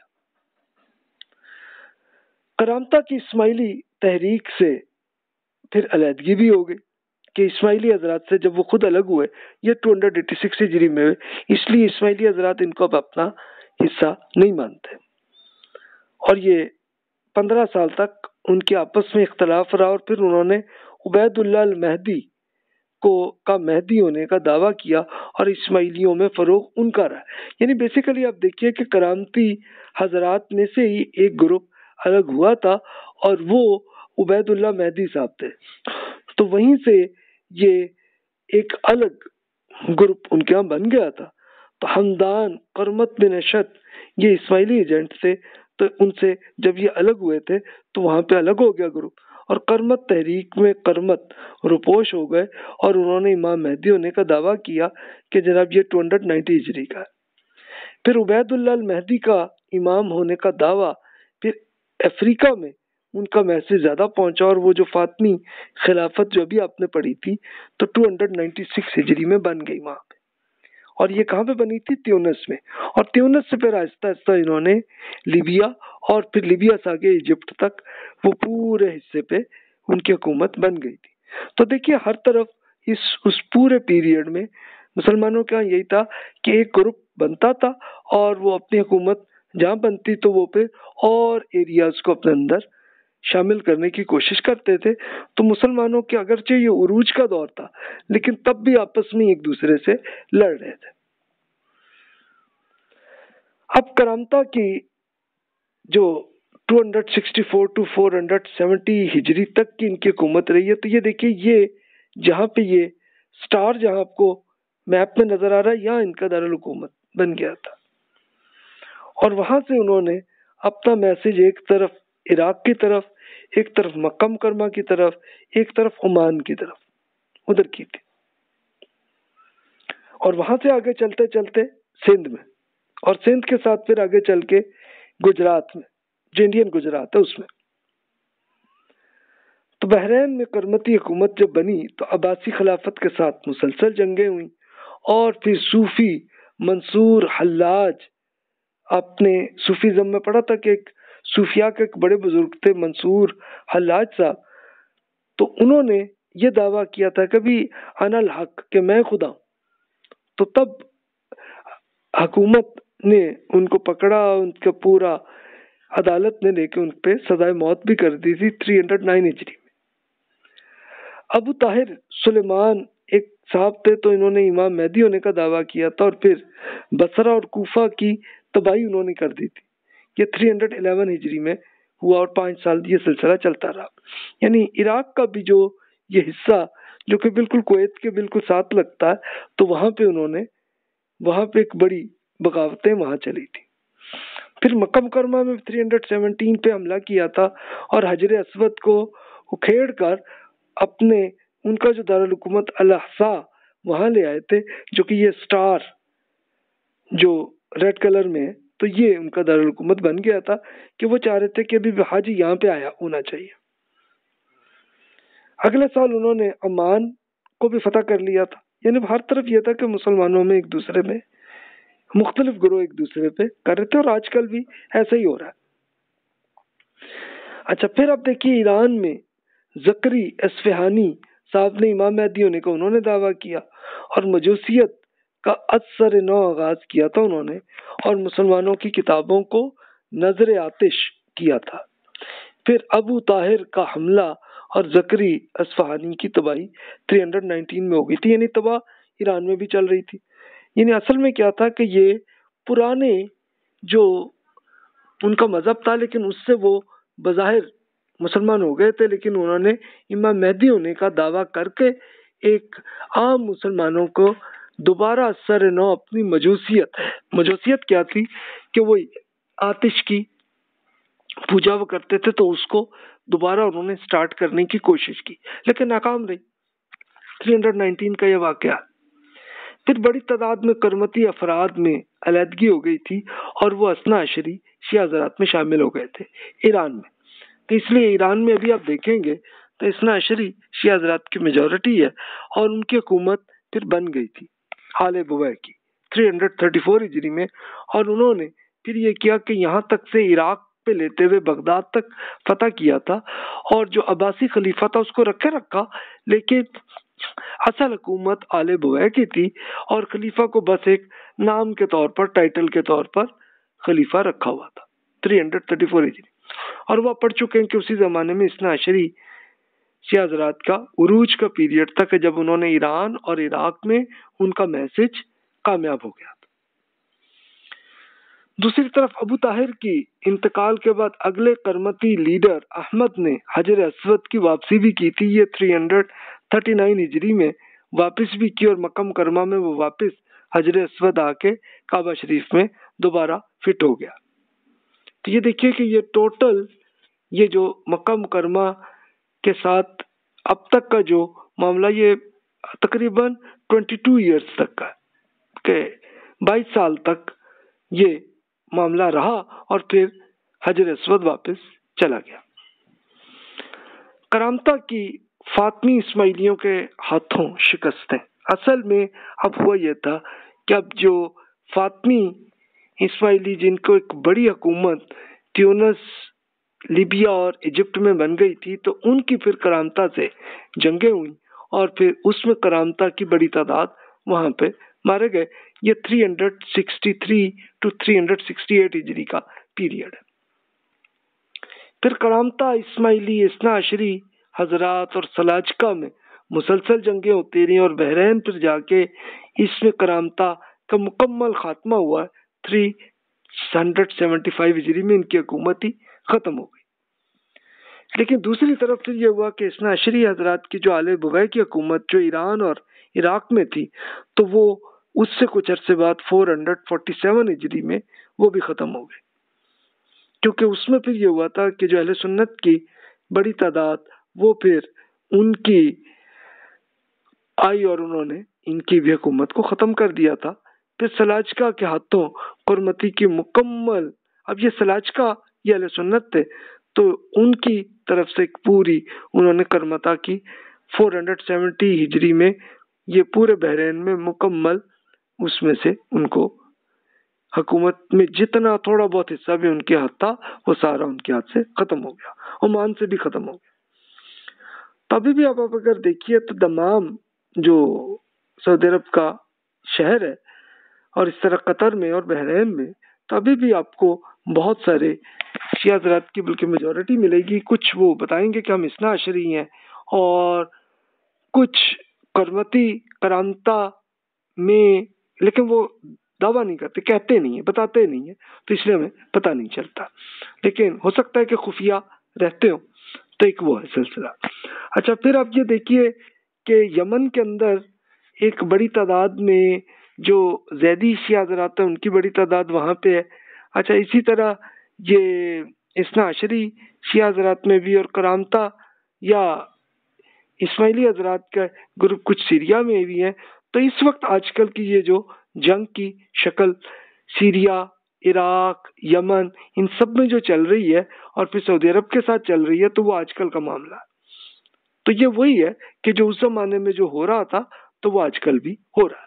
करामता की इस्माइली तहरीक से फिर अलहदगी भी हो गई कि इस्माइली हजरात से जब वो खुद अलग हुए, ये टू एटी सिक्स हिजरी में हुए, इसलिए इस्माइली हजरात इनको अब अपना हिस्सा नहीं मानते। और ये पंद्रह साल तक उनके आपस में इख्तलाफ रहा और फिर उन्होंने उबैदुल्लाह अल महदी को का महदी होने का दावा किया और इस्माइलियों में फरोग उनका रहा। यानी बेसिकली आप देखिए कि करामती हजरात में से ही एक ग्रुप अलग हुआ था और वो उबैदुल्लाह महदी साहब थे। तो वहीं से ये एक अलग ग्रुप उनके यहाँ बन गया था। तो हमदान, करमत बिन अशद, ये इस्माइली एजेंट थे। तो उनसे जब ये अलग हुए थे तो वहाँ पे अलग हो गया ग्रुप, और करमत तहरीक में करमत रुपोश हो गए और उन्होंने इमाम महदी होने का दावा किया कि जनाब ये टू नाइंटी हिजरी का है। फिर उबैदुल्लाह अल महदी का इमाम होने का दावा, फिर अफ्रीका में उनका मैसेज ज़्यादा पहुंचा और वो जो फातमी खिलाफत जो अभी आपने पढ़ी थी तो टू नाइंटी सिक्स हिजरी में बन गई वहाँ पे। और ये कहाँ पे बनी थी? त्यूनिस में। और त्यूनिस से फिर आहिस्ता आहिस्ता इन्होंने लीबिया और फिर लीबिया से आगे इजिप्ट तक वो पूरे हिस्से पे उनकी हुकूमत बन गई थी। तो देखिए हर तरफ इस उस पूरे पीरियड में मुसलमानों का यही था कि एक ग्रुप बनता था और वो अपनी हुकूमत जहाँ बनती तो वो पे और एरियाज को अपने अंदर शामिल करने की कोशिश करते थे। तो मुसलमानों के अगरचे ये उरूज का दौर था लेकिन तब भी आपस में एक दूसरे से लड़ रहे थे। अब करामता की जो two sixty four two four seventy हिजरी तक की इनकी हुकूमत रही है। तो ये देखिए, ये जहाँ पे ये स्टार जहाँ आपको मैप में नजर आ रहा है, यहाँ इनका दारुल हुकूमत बन गया था। और वहां से उन्होंने अपना मैसेज एक तरफ इराक की तरफ, एक तरफ मक्का मुकरमा की तरफ, एक तरफ ओमान की तरफ उधर की थी। और वहां से आगे चलते चलते सिंध में, और सिंध के साथ फिर आगे चल के गुजरात में, जो इंडियन गुजरात है उसमें। तो बहरीन में करमती हुकूमत जब बनी तो अब्बासी खिलाफत के साथ मुसलसल जंगें हुई और फिर सूफी मंसूर हल्लाज, आपने सूफीज़म में पढ़ा था कि एक सूफिया के एक बड़े बुजुर्ग थे मंसूर हल्लाज साहब, तो उन्होंने ये दावा किया था कभी अनल हक कि मैं खुदा। तो तब हुकूमत ने उनको पकड़ा, उनका पूरा अदालत ने लेके उन पे सजाए मौत भी कर दी थी थ्री हंड्रेड नाइन हिजरी में। अबू ताहिर सुलेमान एक साहब थे, तो इन्होंने इमाम महदी होने का दावा किया था और फिर बसरा और कूफा की तबाही उन्होंने कर दी थी। ये थ्री हंड्रेड इलेवन हिजरी में हुआ और पाँच साल ये सिलसिला चलता रहा। यानी इराक का भी जो ये हिस्सा जो कि बिल्कुल कुवैत के बिल्कुल साथ लगता है, तो वहाँ पे उन्होंने वहाँ पे एक बड़ी बगावतें वहाँ चली थी। फिर मक्का मुकरमा में थ्री सेवनटीन पे हमला किया था और हजर अस्वद को उखेड़ कर अपने उनका जो दारुल हुकूमत अल अहसा वहां ले आए थे, जो कि ये स्टार जो रेड कलर में है, तो ये उनका दारुल हुकूमत बन गया था कि वो चाह रहे थे कि अभी हाजी यहाँ पे आया होना चाहिए। अगले साल उन्होंने अमान को भी फतह कर लिया था। यानी हर तरफ यह था कि मुसलमानों में एक दूसरे में मुख्तलिफ ग्रोह एक दूसरे पे कर रहे थे, और आजकल भी ऐसा ही हो रहा है। अच्छा, फिर अब देखिए ईरान में जकरी अस्फहानी साहब ने इमाम महदी होने का उन्होंने दावा किया, और मजूसियत का असर नौ आगाज किया था उन्होंने, और मुसलमानों की किताबों को नजर आतिश किया था। फिर अबू ताहिर का हमला और जकरी अस्फहानी की तबाही तीन सौ उन्नीस में हो गई थी, यानी तबाह ईरान में भी चल रही थी। यानी असल में क्या था कि ये पुराने जो उनका मजहब था, लेकिन उससे वो बज़ाहिर मुसलमान हो गए थे, लेकिन उन्होंने इमाम महदी होने का दावा करके एक आम मुसलमानों को दोबारा सर नौ अपनी मजूसियत मजूसियत क्या थी कि वो आतिश की पूजा वो करते थे, तो उसको दोबारा उन्होंने स्टार्ट करने की कोशिश की, लेकिन नाकाम रही। तीन सौ उन्नीस का यह वाकया। फिर बड़ी तादाद में करमती अफराद में अलहदगी हो गई थी, और वो असना अशरी शिया हज़रात में शामिल हो गए थे ईरान में। तो इसलिए ईरान में अभी आप देखेंगे तो इसना अशरी शिया हज़रात की मेजॉरिटी है, और उनकी हुकूमत फिर बन गई थी आले बुवै की तीन सौ चौंतीस हिजरी में। और उन्होंने फिर ये किया कि यहाँ तक से इराक पे लेते हुए बगदाद तक फतह किया था, और जो अब्बासी खलीफा था उसको रखे रखा, लेकिन असल हुकूमत आले बुवै की थी, और खलीफा को बस एक नाम के तौर पर, टाइटल के तौर पर खलीफा रखा हुआ था तीन सौ चौंतीस हिजरी। और वह पढ़ चुके हैं कि उसी जमाने में इसना अशरी शिया हज़रात का उरूज का पीरियड था, कि जब उन्होंने ईरान और इराक में उनका मैसेज कामयाब हो गया था। दूसरी तरफ अबू ताहिर की इंतकाल के बाद अगले करमती लीडर अहमद ने हजर अस्वद की वापसी भी की थी। ये तीन सौ उनतालीस हिजरी में वापस भी की, और मक्का मुकरमा में वो वापस हजर अस्वद आके काबा शरीफ में दोबारा फिट हो गया। तो ये देखिए कि ये टोटल ये जो मक्का मुकरमा के साथ अब तक का जो मामला, ये तकरीबन बाईस इयर्स तक का के बाईस साल तक ये मामला रहा, और फिर हजर अस्वद वापस चला गया। करामता की फातमी इस्माइलियों के हाथों शिकस्तें। असल में अब हुआ यह था कि अब जो फातमी इस्माइली, जिनको एक बड़ी हुकूमत ट्यूनिस, लीबिया और इजिप्ट में बन गई थी, तो उनकी फिर करामता से जंगें हुई, और फिर उसमें करामता की बड़ी तादाद वहां पे मारे गए। ये तीन सौ तिरसठ टू तीन सौ अड़सठ हिजरी का पीरियड है। फिर करामता इस्माइली, इसना अशरी हजरात और सलाजका में मुसलसल जंगें होती रही, और बहरैन फिर जाके इसमें करामता का मुकम्मल खात्मा हुआ। तीन सौ पचहत्तर हिजरी में इनकी हुकूमत ही खत्म हो गई। लेकिन दूसरी तरफ फिर यह हुआ कि इसना अशरी हजरात की जो आले बुवै की हुकूमत जो ईरान और इराक में थी, तो वो उससे कुछ अरसे बाद चार सौ सैंतालीस हिजरी में वो भी खत्म हो गई, क्योंकि उसमें फिर यह हुआ था कि जो अहले सुन्नत की बड़ी तादाद वो फिर उनकी आई, और उन्होंने इनकी भी हुकूमत को खत्म कर दिया था। फिर सलाजका के हाथों कुरमती की मुकम्मल, अब ये सलाजका ये अहले सुन्नत थे, तो उनकी तरफ से पूरी उन्होंने करमता की चार सौ सत्तर हिजरी में ये पूरे बहरैन में मुकम्मल, उसमें से उनको हुकूमत में जितना थोड़ा बहुत हिस्सा भी उनके हाथ था वो सारा उनके हाथ से खत्म हो गया, ओमान से भी खत्म हो गया। तभी भी आप अगर देखिए तो दमाम जो सऊदी अरब का शहर है, और इस तरह कतर में और बहरैन में, तभी भी आपको बहुत सारे शिया हज़रात की बल्कि मेजॉरिटी मिलेगी। कुछ वो बताएंगे कि हम इसना अशरी हैं, और कुछ करमती करामता में, लेकिन वो दावा नहीं करते, कहते नहीं है, बताते नहीं है, तो इसलिए हमें पता नहीं चलता। लेकिन हो सकता है कि खुफिया रहते हो, तो एक वो है सिलसिला। अच्छा, फिर आप ये देखिए कि यमन के अंदर एक बड़ी तादाद में जो जैदी शिया हज़रात है उनकी बड़ी तादाद वहाँ पे है। अच्छा, इसी तरह ये इसना अशरी शिया हज़रात में भी, और करामता या इस्माइली हज़रात का ग्रुप कुछ सीरिया में भी है। तो इस वक्त आजकल की ये जो जंग की शक्ल सीरिया, इराक, यमन, इन सब में जो चल रही है और फिर सऊदी अरब के साथ चल रही है, तो वो आजकल का मामला है। तो ये वही है कि जो उस जमाने में जो हो रहा था तो वो आजकल भी हो रहा है।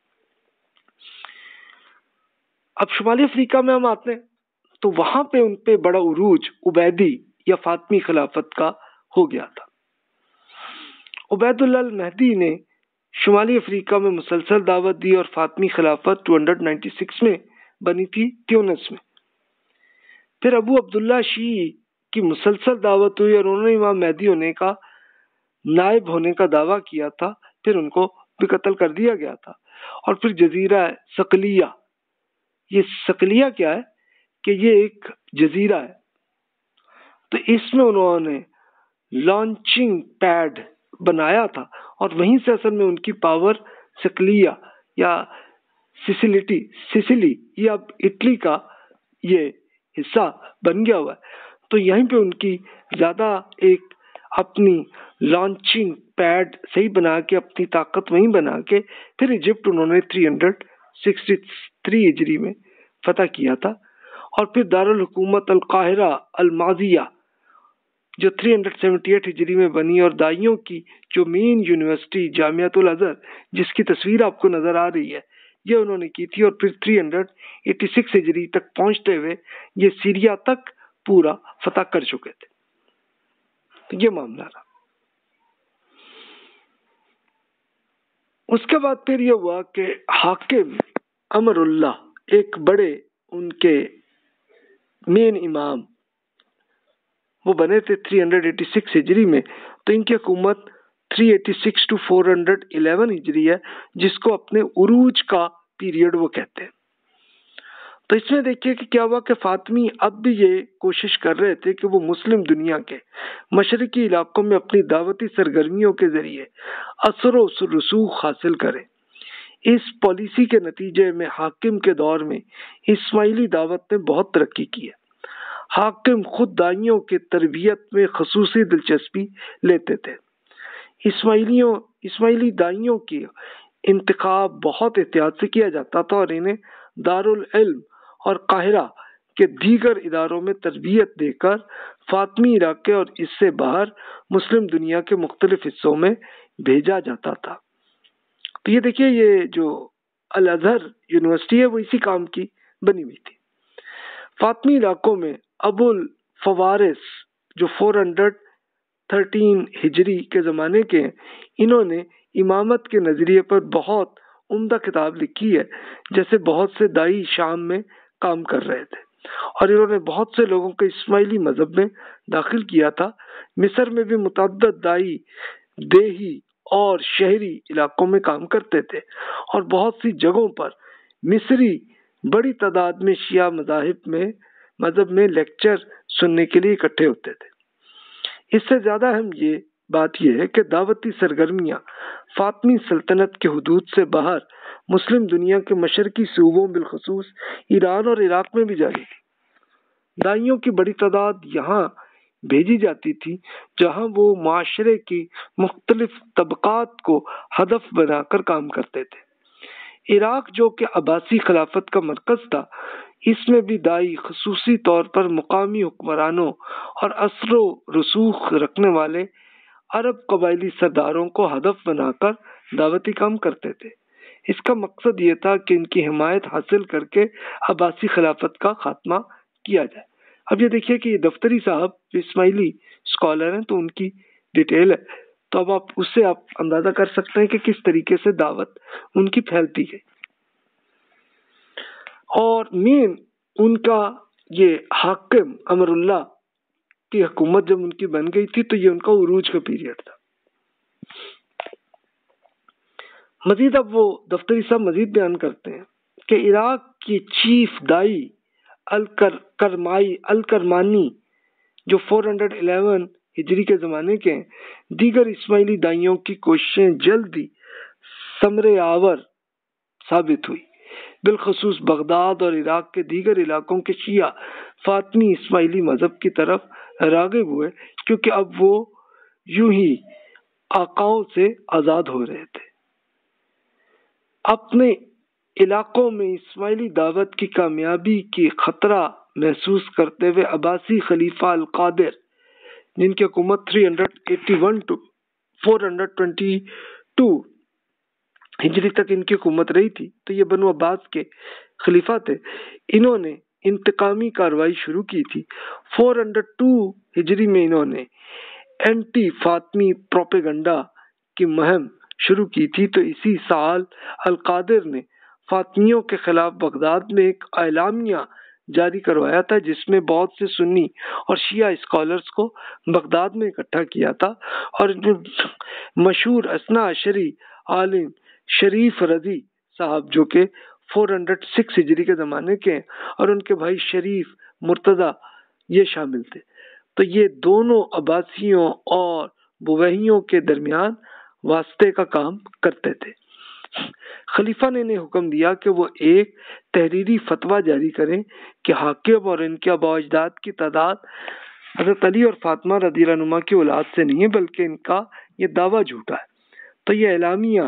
अब शुमाली अफ्रीका में हम आते हैं तो वहां पे उन पे बड़ा उरूज उबैदी या फातमी खिलाफत का हो गया था। उबैदुल्लाह अल-महदी ने शुमाली अफ्रीका में मुसलसल दावत दी और फातमी खिलाफत दो सौ छियानवे में बनी थी ट्यूनिस में। फिर अबू अब्दुल्ला शी की मुसलसल दावत हुई और उन्होंने इमाम महदी होने का नायब होने का दावा किया था। फिर उनको भी कत्ल कर दिया गया था। और फिर जजीरा सकलिया, ये सकलिया क्या है कि ये एक जजीरा है, तो इसमें उन्होंने लॉन्चिंग पैड बनाया था और वहीं से असल में उनकी पावर सकलिया या सिसिलिटी सिसिली ये अब इटली का ये हिस्सा बन गया हुआ है। तो यहीं पे उनकी ज्यादा एक अपनी लॉन्चिंग पैड सही बना के अपनी ताकत वहीं बना के फिर इजिप्ट उन्होंने तीन सौ तिरसठ हिजरी में फतह किया था। और फिर दारुल हुकूमत अल काहिरा अल माजिया जो तीन सौ अठहत्तर हिजरी में बनी और दाइयों की जो मेन यूनिवर्सिटी जामियातुल अज़हर जिसकी तस्वीर आपको नजर आ रही है ये उन्होंने की थी। और फिर तीन सौ छियासी हिजरी तक पहुंचते हुए ये सीरिया तक पूरा फतह कर चुके थे। तो ये मामला रहा। उसके बाद फिर ये हुआ कि हाकिम अमरुल्लाह एक बड़े उनके मेन इमाम वो बने थे तीन सौ छियासी हिजरी में। तो इनकी हुकूमत तीन सौ छियासी टू चार सौ ग्यारह हिजरी है जिसको अपने उरूज का पीरियड वो कहते हैं। तो इसमें देखिए कि क्या हुआ कि फातमी अब भी ये कोशिश कर रहे थे कि वो मुस्लिम दुनिया के मशरकी इलाकों में अपनी दावती सरगर्मियों के जरिए असर व रसूख हासिल करें। इस पॉलिसी के नतीजे में हाकिम के दौर में इस्माइली दावत ने बहुत तरक्की की है। हाकिम खुद दाइयों के तरबियत में खसूसी दिलचस्पी लेते थे। इस्माइलियों इस्माइली दाइयों की इंतखाब बहुत एहतियात से किया जाता था और इन्हें दारुल इल्म और काहिरा के दीगर इदारों में तरबियत देकर फातमी इलाके और इससे बाहर मुस्लिम दुनिया के मुख्तलिफ हिस्सों में भेजा जाता था। तो ये देखिए ये जो अल अज़हर यूनिवर्सिटी है वो इसी काम की बनी हुई थी। फातमी इलाकों में अबुल फवारिस जो चार सौ तेरह हिजरी के ज़माने के हैं, इन्होंने इमामत के नज़रिए पर बहुत उम्दा किताब लिखी है। जैसे बहुत से दाई शाम में काम कर रहे थे और इन्होंने बहुत से लोगों को इस्माइली मजहब में दाखिल किया था। मिस्र में भी मुतअद्दिद दाई देही और शहरी इलाकों में काम करते थे और बहुत सी जगहों पर मिस्री बड़ी तादाद में शिया मज़ाहिब में मजहब में लेक्चर सुनने के लिए इकट्ठे होते थे। इससे ज्यादा अहम ये बात यह है कि दावती सरगर्मियां फातमी सल्तनत के हुदूद से बाहर मुस्लिम दुनिया के मशरकी सूबों बिलखसूस ईरान और इराक में भी जारी थी। दाइयों की बड़ी तादाद यहाँ भेजी जाती थी जहाँ वो माशरे की मुख्तलिफ तबकात को हदफ बनाकर काम करते थे। इराक जो कि अब्बासी खिलाफत का मरकज था, इसमें भी दाई खसूसी तौर पर मुकामी हुक्मरानों और असरो रसूख रखने वाले अरब कबायली सरदारों को हदफ बनाकर दावती काम करते थे। इसका मकसद ये था कि इनकी हिमायत हासिल करके अब्बासी खिलाफत का खात्मा किया जाए। अब ये देखिए कि ये दफ्तरी साहब इस्माइली स्कॉलर हैं तो उनकी डिटेल है, तो अब आप उससे आप अंदाजा कर सकते हैं कि किस तरीके से दावत उनकी फैलती है। और मेन उनका ये हाकिम अमरुल्लाह की हुकूमत जब उनकी बन गई थी तो ये उनका उरूज का पीरियड था। मजीद अब वो दफ्तरी साहब मजीद बयान करते हैं कि इराक की चीफ दाई अल कर करमाई अल करमानी जो चार सौ ग्यारह हिजरी के ज़माने के हैं, दीगर इस्माइली दाइयों की कोशिशें जल्दी समरे आवर साबित हुई। बिलखसूस बगदाद और इराक के दीगर इलाकों के शिया फातमी इस्माइली मजहब की तरफ राग़िब हुए क्योंकि अब वो यूं ही आकाओं से आज़ाद हो रहे थे। अपने इलाकों में इस्माइली दावत की कामयाबी की खतरा महसूस करते हुए अब्बासी खलीफा अल कादिर, जिनकी हुकूमत तीन सौ इक्यासी टू चार सौ बाईस हिजरी तक इनकी हुकूमत रही थी, तो ये बनु अब्बास के खलीफा थे। इन्होंने इंतकामी कार्रवाई शुरू की थी। चार सौ दो हिजरी में इन्होंने एंटी फातमी प्रोपेगंडा की मुहिम शुरू की थी। तो इसी साल अल कादिर ने फातमियों के खिलाफ बगदाद में एक एलामिया जारी करवाया था, जिसमें बहुत से सुन्नी और शिया स्कॉलर्स को बगदाद में इकट्ठा किया था और मशहूर असना अशरी आलिम शरीफ रजी साहब, जो के चार सौ छह हिजरी के ज़माने के, और उनके भाई शरीफ मुर्तज़ा ये शामिल थे। तो ये दोनों अब्बासियों और बुवैहियों के दरमियान वास्ते का काम करते थे। खलीफा ने इन्हें हुक्म दिया कि वो एक तहरीरी फतवा जारी करें कि हाकिम और इनके आबा-ओ-अजदाद की तादाद हज़रत अली और फातिमा रज़ियल्लाहु अन्हुमा की औलाद से नहीं है, बल्कि इनका ये दावा झूठा है। तो ये एलामिया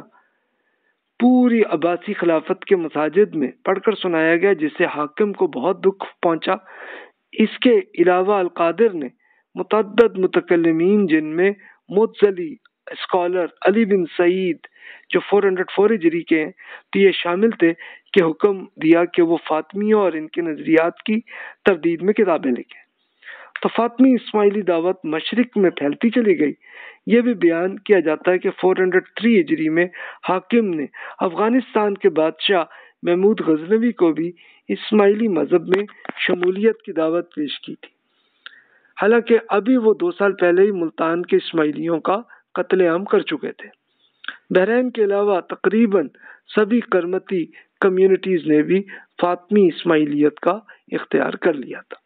पूरी अब्बासी खिलाफत के मसाजिद में पढ़कर सुनाया गया, जिससे हाकिम को बहुत दुख पहुंचा। इसके अलावा अल कादिर ने मुतअद्दिद मुतकल्लिमीन, जिनमें मुतज़ली स्कॉलर अली बिन सईद जो चार सौ चार हिजरी के हैं, तो ये शामिल थे, कि हुक्म दिया कि वो फातमियों और इनके नजरियात की तरदीद में किताबें लिखें। तो फातमी इस्माइली दावत मशरिक में फैलती चली गई। यह भी बयान किया जाता है कि चार सौ तीन हिजरी में हाकिम ने अफगानिस्तान के बादशाह महमूद गजनवी को भी इस्माइली मजहब में शमूलियत की दावत पेश की थी। हालांकि अभी वो दो साल पहले ही मुल्तान के इस्माइलियों का कत्लेआम कर चुके थे। बहरैन के अलावा तकरीबन सभी करमती कम्युनिटीज ने भी फातमी इस्माइलियत का इख्तियार कर लिया था।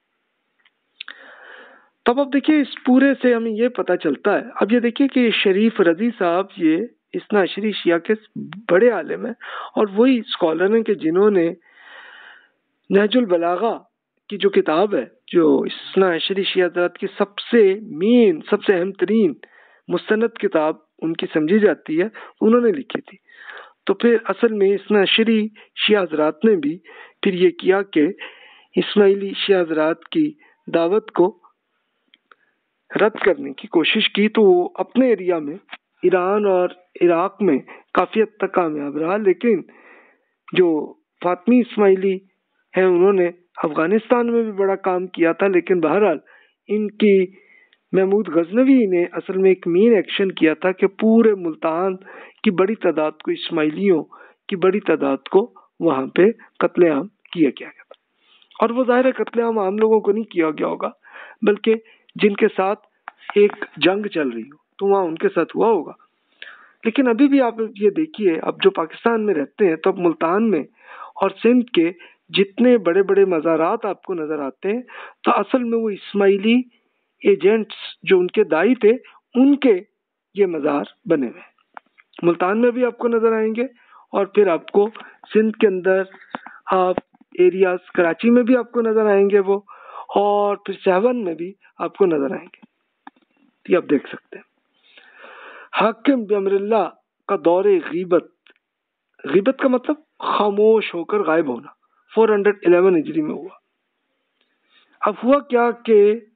तब अब देखिए इस पूरे से हमें ये पता चलता है, अब ये देखिए कि शरीफ रजी साहब ये इस्ना अशरी शिया के बड़े आलिम हैं और वही स्कॉलर हैं कि जिन्होंने नहजुल बलागा की जो किताब है, जो इस्ना अशरी शिया हज़रात की सबसे मेन सबसे अहम तरीन मुस्तनद किताब उनकी समझी जाती है, उन्होंने लिखी थी। तो फिर असल में इस्ना अशरी शिया हज़रात ने भी फिर ये किया कि इस्माइली शिया हज़रात की दावत को रद्द करने की कोशिश की। तो वो अपने एरिया में ईरान और इराक में काफ़ी हद तक कामयाब रहा, लेकिन जो फातमी इस्माइली हैं उन्होंने अफगानिस्तान में भी बड़ा काम किया था। लेकिन बहरहाल इनकी महमूद गजनवी ने असल में एक मेन एक्शन किया था कि पूरे मुल्तान की बड़ी तादाद को, इस्माइलियों की बड़ी तादाद को वहाँ पे कत्लेआम किया गया था। और वो ज़ाहिर है कत्लेआम आम लोगों को नहीं किया गया होगा, बल्कि जिनके साथ एक जंग चल रही हो तो वहाँ उनके साथ हुआ होगा। लेकिन अभी भी आप ये देखिए, अब जो पाकिस्तान में रहते हैं, तो अब मुल्तान में और सिंध के जितने बड़े बड़े मज़ारात आपको नज़र आते हैं, तो असल में वो इस्माइली एजेंट्स जो उनके दाई थे, उनके ये मज़ार बने हुए हैं। मुल्तान में भी आपको नज़र आएंगे और फिर आपको सिंध के अंदर आप एरियाज, कराची में भी आपको नज़र आएंगे वो, और फिर सहवन में भी आपको नज़र आएंगे। ये आप देख सकते हैं। हाकिम बिअमरिल्लाह का दौरे गीबत, गीबत का मतलब खामोश होकर गायब होना, चार सौ ग्यारह हिजरी में हुआ। अब हुआ क्या कि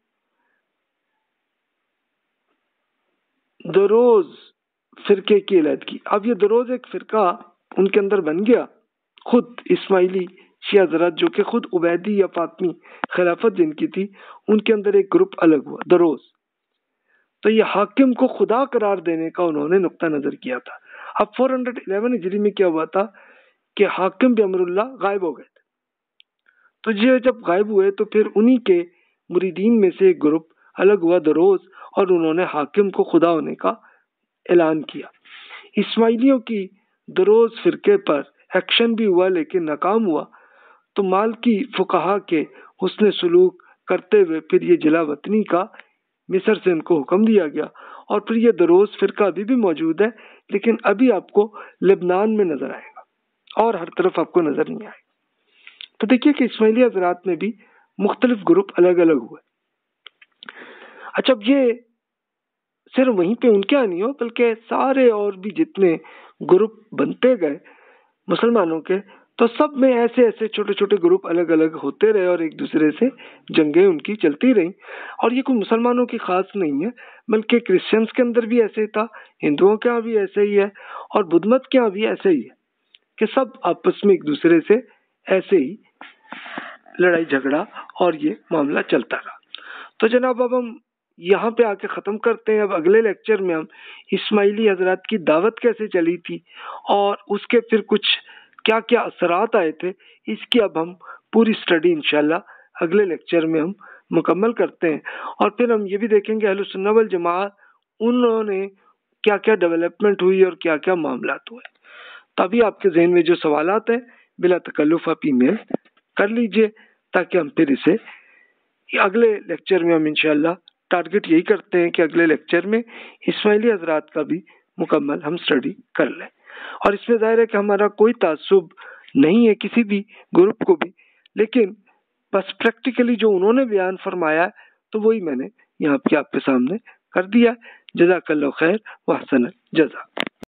दरोज फिरके की अलहदगी, अब ये दरोज एक फिरका उनके अंदर बन गया, खुद इस्माइली शिया हज़रात जो कि खुद उबैदी या फातमी खिलाफत जिनकी थी, उनके अंदर एक ग्रुप अलग हुआ, दरोज। तो ये हाकिम को खुदा करार देने का उन्होंने नुक्ता नजर किया था। अब चार सौ ग्यारह हिजरी में क्या हुआ था कि हाकिम बिअमरुल्लाह गायब हो गए थे। तो ये जब गायब हुए तो फिर उन्हीं के मुरीदीन में से एक ग्रुप अलग हुआ, दरोज, और उन्होंने हाकिम को खुदा होने का ऐलान किया। इस्माइलियों की दरोज फिरके पर एक्शन भी हुआ लेकिन नाकाम हुआ। तो मालकी फुकाहा के हुस्न सलूक करते हुए फिर ये जिला वतनी का मिस्र से उनको हुक्म दिया गया, और फिर ये दरोज फिरका अभी भी मौजूद है, लेकिन अभी आपको लेबनान में नजर आएगा और हर तरफ आपको नजर नहीं आएगा। तो देखिए कि इस्माइली हज़रात में भी मुख्तलिफ ग्रुप अलग अलग हुए। अच्छा, अब ये सिर्फ वहीं पे उनके यहाँ नहीं हो, बल्कि सारे और भी जितने ग्रुप बनते गए, मुसलमानों के, तो सब में ऐसे ऐसे छोटे छोटे ग्रुप अलग अलग होते रहे और एक दूसरे से जंगें उनकी चलती रही। और ये कोई मुसलमानों की खास नहीं है, बल्कि क्रिश्चियंस के अंदर भी ऐसे ही था, हिंदुओं के यहाँ भी ऐसे ही है, और बुद्ध मत के यहाँ भी ऐसे ही है कि सब आपस में एक दूसरे से ऐसे ही लड़ाई झगड़ा और ये मामला चलता रहा। तो जनाब अब हम यहाँ पे आके ख़त्म करते हैं। अब अगले लेक्चर में हम इस्माइली हजरात की दावत कैसे चली थी और उसके फिर कुछ क्या क्या असरात आए थे, इसकी अब हम पूरी स्टडी इंशाल्लाह अगले लेक्चर में हम मुकम्मल करते हैं। और फिर हम ये भी देखेंगे अहले सुन्नत वल जमात उन्होंने क्या क्या डेवलपमेंट हुई और क्या क्या मामला हुए। तभी आपके जहन में जो सवालात हैं बिला तकल्लुफ़ आप ईमेल कर लीजिए, ताकि हम फिर इसे अगले लेक्चर में हम इंशाल्लाह टारगेट यही करते हैं कि अगले लेक्चर में इस्माइली हजरात का भी मुकम्मल हम स्टडी कर लें। और इसमें जाहिर है कि हमारा कोई तासुब नहीं है किसी भी ग्रुप को भी, लेकिन बस प्रैक्टिकली जो उन्होंने बयान फरमाया तो वही मैंने यहाँ पे आपके सामने कर दिया। जज़ाकल्लाहु खैर व अहसन जज़ा।